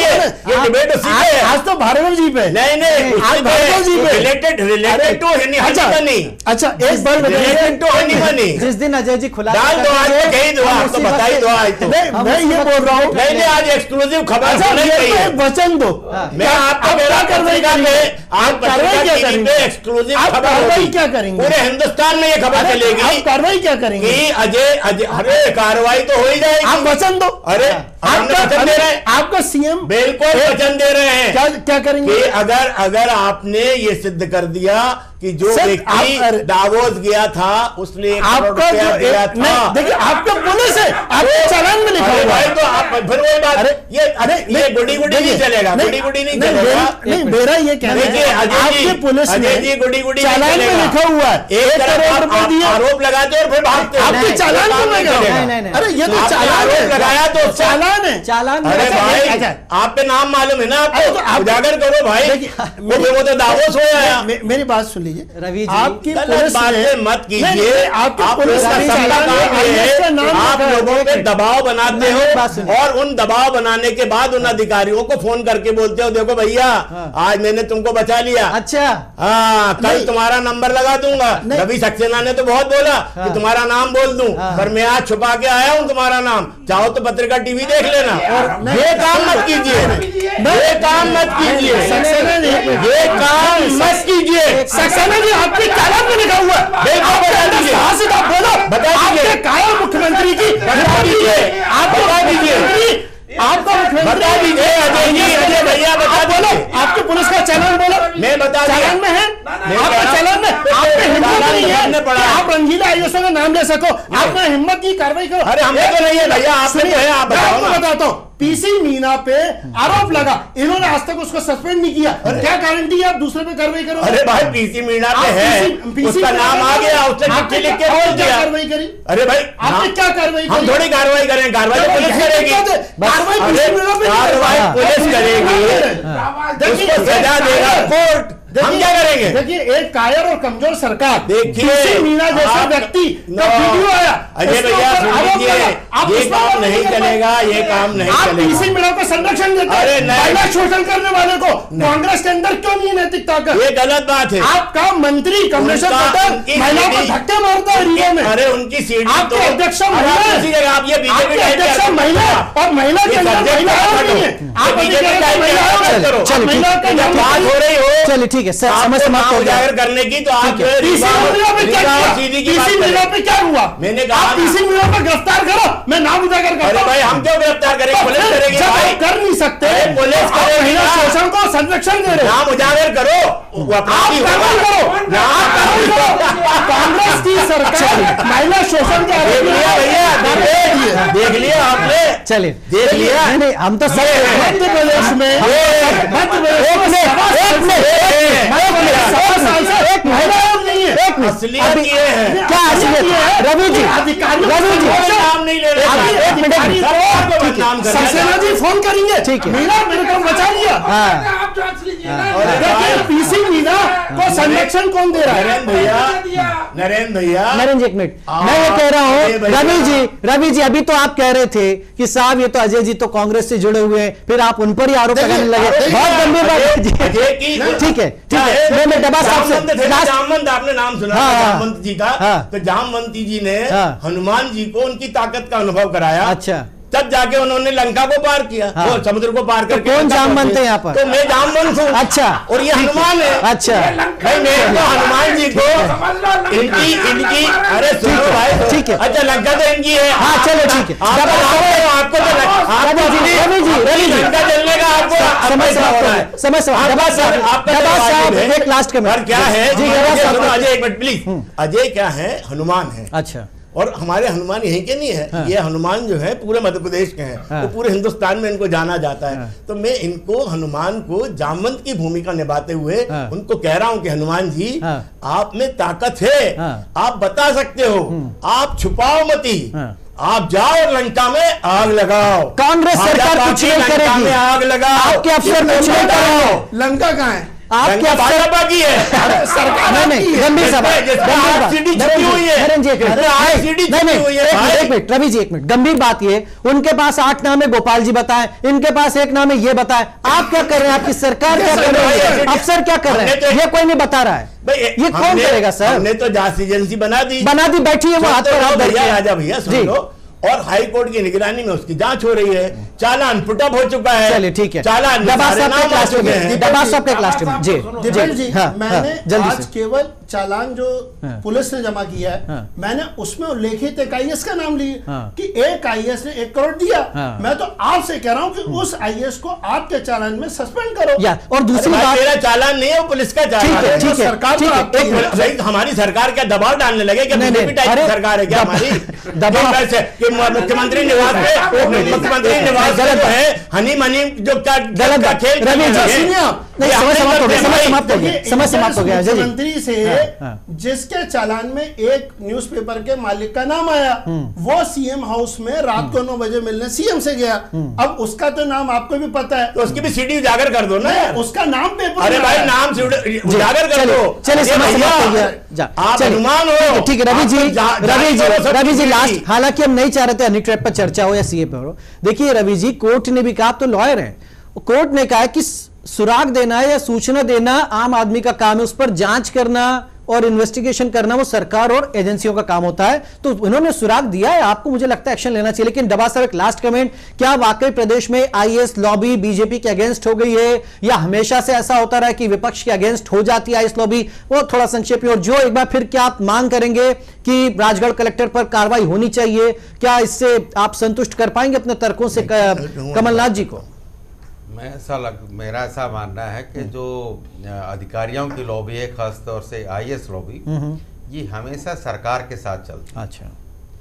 ये डिबेट उसी पे है। आज तो भार्गव जी पे, नहीं आज भार्गव जी पे रिलेटेड टू हनी मनी। अच्छा एक बार रिलेटेड टू हनी मनी, जिस दिन अजय जी खुला डाल दो, आज तो कही दो, आप तो बताई दो। आज तो मैं ये बोल रहा हूँ, नहीं आज एक्सक्लूसिव खबर होनी चाहिए, वचन दो, मैं आपको क्या कार्रवाई करेंगे, आप एक्सक्लूसिव खबर क्या करेंगे, पूरे हिंदुस्तान में ये खबर चलेगी, आप कार्रवाई क्या करेंगे कि अजय अरे कार्रवाई तो हो ही जाएगी, आप वचन दो। अरे आपका वचन दे रहे हैं, आपका सीएम बिल्कुल वचन दे रहे हैं। क्या करेंगे कि अगर आपने ये सिद्ध कर दिया कि जो व्यक्ति दावोस गया था उसने 1 करोड़ रुपया दिया था, देखिए आपका पुलिस है, आपके चालान में लिखा हुआ भाई, है। तो आप फिर वही बात, ये गुड़ी नहीं चलेगा, गुड़ी नहीं चलेगा। नहीं मेरा ये कहना है आपके पुलिस ने चालान में लिखा हुआ है 1 करोड़ रुपए दिए, आरोप लगाते और फिर भागते, आपके चालान में लगा, अरे ये तो चालान लगाया, तो चालान है, चालान। अरे भाई आप पे नाम मालूम है ना, आपको उजागर करो भाई, वो तो दावोस हो आया। मेरी बात सुन लीजिए रवि जी, आपकी पुलिस बातें मत कीजिए, आपकी आप पुलिस का काम है, आप लोगों पे दबाव बनाते हो और उन दबाव बनाने के बाद उन अधिकारियों को फोन करके बोलते हो देखो भैया आज मैंने तुमको बचा लिया, अच्छा हाँ कल तुम्हारा नंबर लगा दूंगा। रवि सक्सेना ने तो बहुत बोला कि तुम्हारा नाम बोल दूं, पर मैं आज छुपा के आया हूं तुम्हारा नाम, चाहो तो पत्रिका टीवी देख लेना। ये काम मत कीजिए, ये काम मत कीजिए, ये काम मत कीजिए। सक्सेना जी आपके चालान में लिखा हुआ है, बता दीजिए कायल मुख्यमंत्री की, बता दीजिए, आप बता दीजिए, आपका बता दीजिए अजय जी, अजय भैया बता बोलो, आपकी पुलिस का चालान बोलो, मैं बता चालान में है, आपका चालान में आपने हिम्मत नहीं है कि आप रंगीला आईएसओ का नाम ले सको, आपने हिम्मत की कार्रवाई करो। अरे हमने तो नहीं है भैया, आपने तो है, आप बताओ ना। बताता हूँ पीसी मीना पे आरोप लगा, इन्होंने आज तक उसको सस्पेंड नहीं किया, क्या गारंटी है आप दूसरे पे कार्रवाई करो? अरे भाई पीसी मीना पे है, उसका नाम आ गया, उसने चिट्ठी लिख के बोल दिया, कार्रवाई करी। अरे भाई आपने क्या कार्रवाई करी? हम थोड़ी कार्रवाई करें, कार्रवाई पुलिस करेगी, कार्रवाई पुलिस करेगी, उसको सजा देगा कोर्ट, हम क्या करेंगे? देखिए एक कायर और कमजोर सरकार, देखिए मीना जैसा व्यक्ति का वीडियो आया, अजय भैया ये काम नहीं चलेगा, ये काम नहीं चलेगा। पीसी मीना को संरक्षण देते, अरे महिला शोषण करने वाले को कांग्रेस के अंदर क्यों नहीं नैतिकता का? ये गलत बात है। आपका मंत्री कमलेश्वर पटेल महिलाओं को धक्के मारता है रियो में, अरे उनकी सीट आपके अध्यक्ष महिला, आप ये बीजेपी अध्यक्ष महिला और महिला के अंदर महिलाएं नहीं है, आप महिला का बात हो रही हो, चलिए ठीक है समझ समाप्त हो जाकर करने की, तो आप सीधी पे क्या हुआ? मैंने कहा पीसी मीना पे गिरफ्तार करो, मैं नाम उजागर करता हूं। भाई हम क्यों गिरफ्तार करेंगे? पुलिस करेगी, भाई कर नहीं सकते, पुलिस करेगी, शोषण को संरक्षण दे रहे, नाम उजागर करो, कांग्रेस की सरकार महिला शोषण के आरोप देख लिया आपने, चलिए देख लिया, नहीं हम तो मध्य प्रदेश में एक महिला नहीं है, असलियत ये है, क्या असलियत है? रवि जी नाम नहीं ले रहे, सक्सेना जी फोन करेंगे, ठीक है, मेरा मेरे को बचा लिया। आप जो असली जी हैं। देखिए पीसी मीना को संरक्षण कौन दे रहा है? नरेंद्र भैया, नरेंद्र जी एक मिनट, मैं ये कह रहा हूँ रवि जी अभी तो आप कह रहे थे कि साहब ये तो अजय जी तो कांग्रेस से जुड़े हुए हैं, फिर आप उन पर ही आरोप लगाने लगे। बहुत गंभीर बात है जी। ठीक है मैं डबा साहब से जामवंत, आपने नाम सुना जामवंत जी का? तो जामवंती जी ने हनुमान जी को उनकी ताकत का अनुभव कराया। अच्छा, तब जाके उन्होंने लंका को पार किया। वो समुद्र को पार करके कौन जामवंत है यहाँ पर? तो मैं जामवंत हूँ। अच्छा, और ये हनुमान है। अच्छा, भाई मैं तो हनुमान जी को इनकी अरे सुनो भाई, ठीक है। अच्छा लंका तो इनकी है। हाँ चलो ठीक है, आपको रवि जी लंका चलने का आपको समय साहब एक लास्ट कमेंट क्या है? अजय एक मिनट प्लीज। अजय क्या है? हनुमान है। अच्छा, और हमारे हनुमान यहीं के नहीं है। हाँ। ये हनुमान जो है पूरे मध्य प्रदेश के हैं। हाँ। तो पूरे हिंदुस्तान में इनको जाना जाता है। हाँ। तो मैं इनको हनुमान को जामवंत की भूमिका निभाते हुए उनको कह रहा हूं कि हनुमान जी आप में ताकत है, आप बता सकते हो, आप छुपाओ मती, आप जाओ और लंका में आग लगाओ। कांग्रेस सरकार कुछ नहीं करेगी, आग लगाओ, आपके अफसर कुछ नहीं कराओ। लंका कहाँ है? आपके अफसर बाकी है सरकार नहीं। गंभीर सभा एक मिनट रवि जी, एक मिनट। गंभीर बात ये, उनके पास 8 नाम है, गोपाल जी बताएं, इनके पास 1 नाम है, ये बताएं। आप क्या कर रहे हैं? आपकी सरकार क्या कर रही है? अफसर क्या कर रहे हैं? ये कोई नहीं बता रहा है। ये कौन करेगा सर? हमने तो जांच एजेंसी बना दी, बैठी है वो हाथ पर हाथ राजा भैया सुन लो। और हाई कोर्ट की निगरानी में उसकी जांच हो रही है। चालान पुटअप हो चुका है। चलिए ठीक है, चालान दबाव साहब के क्लास में जी दीपेश जी, मैंने आज केवल चालान जो पुलिस ने जमा किया है, मैंने उसमें उल्लेखित एक आईएएस का नाम लिया कि एक आईएएस ने 1 करोड़ दिया। मैं तो आपसे कह रहा हूं कि उस आईएएस को आपके चालान में सस्पेंड करो। और दूसरी बात, मेरा चालान नहीं है, वो पुलिस का चालान है। सरकार हमारी सरकार क्या दबाव डालने लगे? क्या बीजेपी टाइप की सरकार है क्या हमारी? दबाव मुख्यमंत्री निवास पे, मुख्यमंत्री निवास गलत है, हनी मनी जो क्या गलत का खेल। समय समाप्त हो गया। मुख्यमंत्री से जिसके चालान में एक न्यूज़पेपर के मालिक का नाम आया, वो सीएम हाउस में रात को 9 बजे मिलने सीएम से गया। अब उसका तो नाम आपको भी पता है, तो उसकी भी सीडी उजागर कर दो ना। उसका नाम पेपर, अरे भाई नाम उजागर कर दो। चलिए समय समाप्त हो गया। आप अनुमान हो। ठीक है रवि जी लास्ट, हालांकि हम नहीं चाह रहे थे हनी ट्रैप पर चर्चा हो या सीए पर हो। देखिए रवि जी, कोर्ट ने भी कहा, आप तो लॉयर हैं, कोर्ट ने कहा कि सुराग देना या सूचना देना आम आदमी का काम है, उस पर जांच करना और इन्वेस्टिगेशन करना वो सरकार और एजेंसियों का काम होता है। तो उन्होंने सुराग दिया है, आपको मुझे लगता है एक्शन लेना चाहिए। लेकिन डबा साहब एक लास्ट कमेंट, क्या वाकई प्रदेश में आईएएस लॉबी बीजेपी के अगेंस्ट हो गई है, या हमेशा से ऐसा होता रहा कि विपक्ष के अगेंस्ट हो जाती है आईएएस लॉबी? वो थोड़ा संक्षेप में, और जो एक बार फिर क्या आप मांग करेंगे कि राजगढ़ कलेक्टर पर कार्रवाई होनी चाहिए? क्या इससे आप संतुष्ट कर पाएंगे अपने तर्कों से कमलनाथ जी को? मेरा ऐसा मानना है कि जो अधिकारियों की लॉबी है, खासतौर से आईएएस लॉबी, ये हमेशा सरकार के साथ चलती है। अच्छा,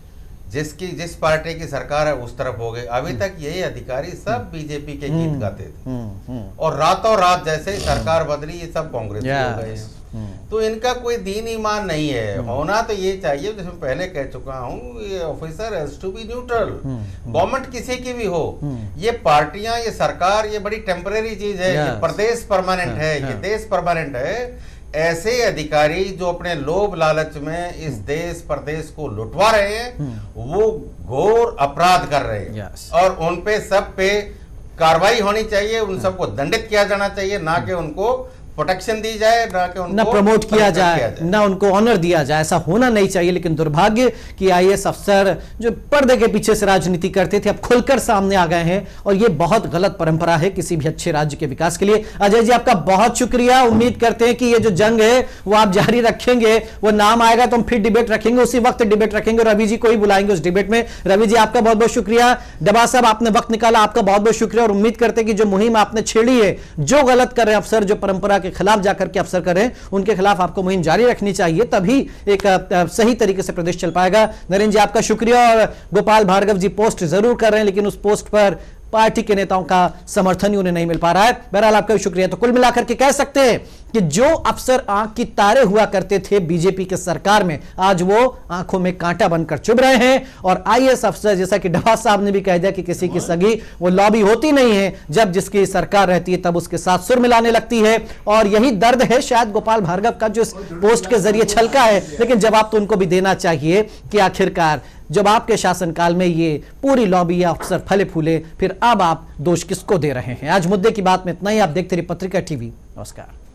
जिस पार्टी की सरकार है उस तरफ हो गए। अभी तक यही अधिकारी सब बीजेपी के गीत गाते थे, और रातों रात जैसे ही सरकार बदली ये सब कांग्रेस के हो गए हैं। तो इनका कोई दीन ईमान नहीं है। होना तो ये चाहिए, जैसे मैं पहले कह चुका हूँ, ये officer has to be neutral. Government किसी की भी हो, ये पार्टियां, ये सरकार, ये बड़ी टेम्परेरी चीज है। ये प्रदेश परमानेंट है, ये देश परमानेंट है। ऐसे अधिकारी जो अपने लोभ लालच में इस देश प्रदेश को लुटवा रहे हैं, वो घोर अपराध कर रहे हैं। और उन पे सब पे कार्रवाई होनी चाहिए, उन सबको दंडित किया जाना चाहिए, ना कि उनको प्रोटेक्शन दी जाए, ना प्रमोट किया जाए, ना उनको ऑनर दिया जाए। ऐसा होना नहीं चाहिए। लेकिन दुर्भाग्य कि आईएएस अफसर जो पर्दे के पीछे से राजनीति करते थे, अब खुलकर सामने आ गए हैं, और ये बहुत गलत परंपरा है किसी भी अच्छे राज्य के विकास के लिए। अजय जी, आपका बहुत शुक्रिया। उम्मीद करते हैं कि ये जो जंग है वो आप जारी रखेंगे। वो नाम आएगा तो हम फिर डिबेट रखेंगे, उसी वक्त डिबेट रखेंगे, रवि जी को ही बुलाएंगे उस डिबेट में। रवि जी, आपका बहुत बहुत शुक्रिया। डबा साहब, आपने वक्त निकाला, आपका बहुत बहुत शुक्रिया। और उम्मीद करते हैं कि जो मुहिम आपने छेड़ी है, जो गलत कर रहे हैं अफसर, जो परंपरा के खिलाफ जाकर के अफसर करें, उनके खिलाफ आपको मुहिम जारी रखनी चाहिए, तभी एक सही तरीके से प्रदेश चल पाएगा। नरेंद्र जी, आपका शुक्रिया। और गोपाल भार्गव जी पोस्ट जरूर कर रहे हैं, लेकिन उस पोस्ट पर पार्टी के नेताओं का समर्थन ही उन्हें नहीं मिल पा रहा है। बहरहाल आपका भी शुक्रिया। तो कुल मिलाकर के कह सकते हैं कि जो अफसर आंख की तारे हुआ करते थे बीजेपी के सरकार में, आज वो आंखों में कांटा बनकर चुभ रहे हैं। और आईएएस अफसर, जैसा कि डवास साहब ने भी कह दिया कि किसी की सगी वो लॉबी होती नहीं है, जब जिसकी सरकार रहती है तब उसके साथ सुर मिलाने लगती है। और यही दर्द है शायद गोपाल भार्गव का, जो इस पोस्ट के जरिए छलका है। लेकिन जवाब तो उनको भी देना चाहिए कि आखिरकार जब आपके शासनकाल में ये पूरी लॉबी या अफसर फले फूले, फिर अब आप दोष किसको दे रहे हैं। आज मुद्दे की बात में इतना ही। आप देखते रहिए पत्रिका टीवी। नमस्कार।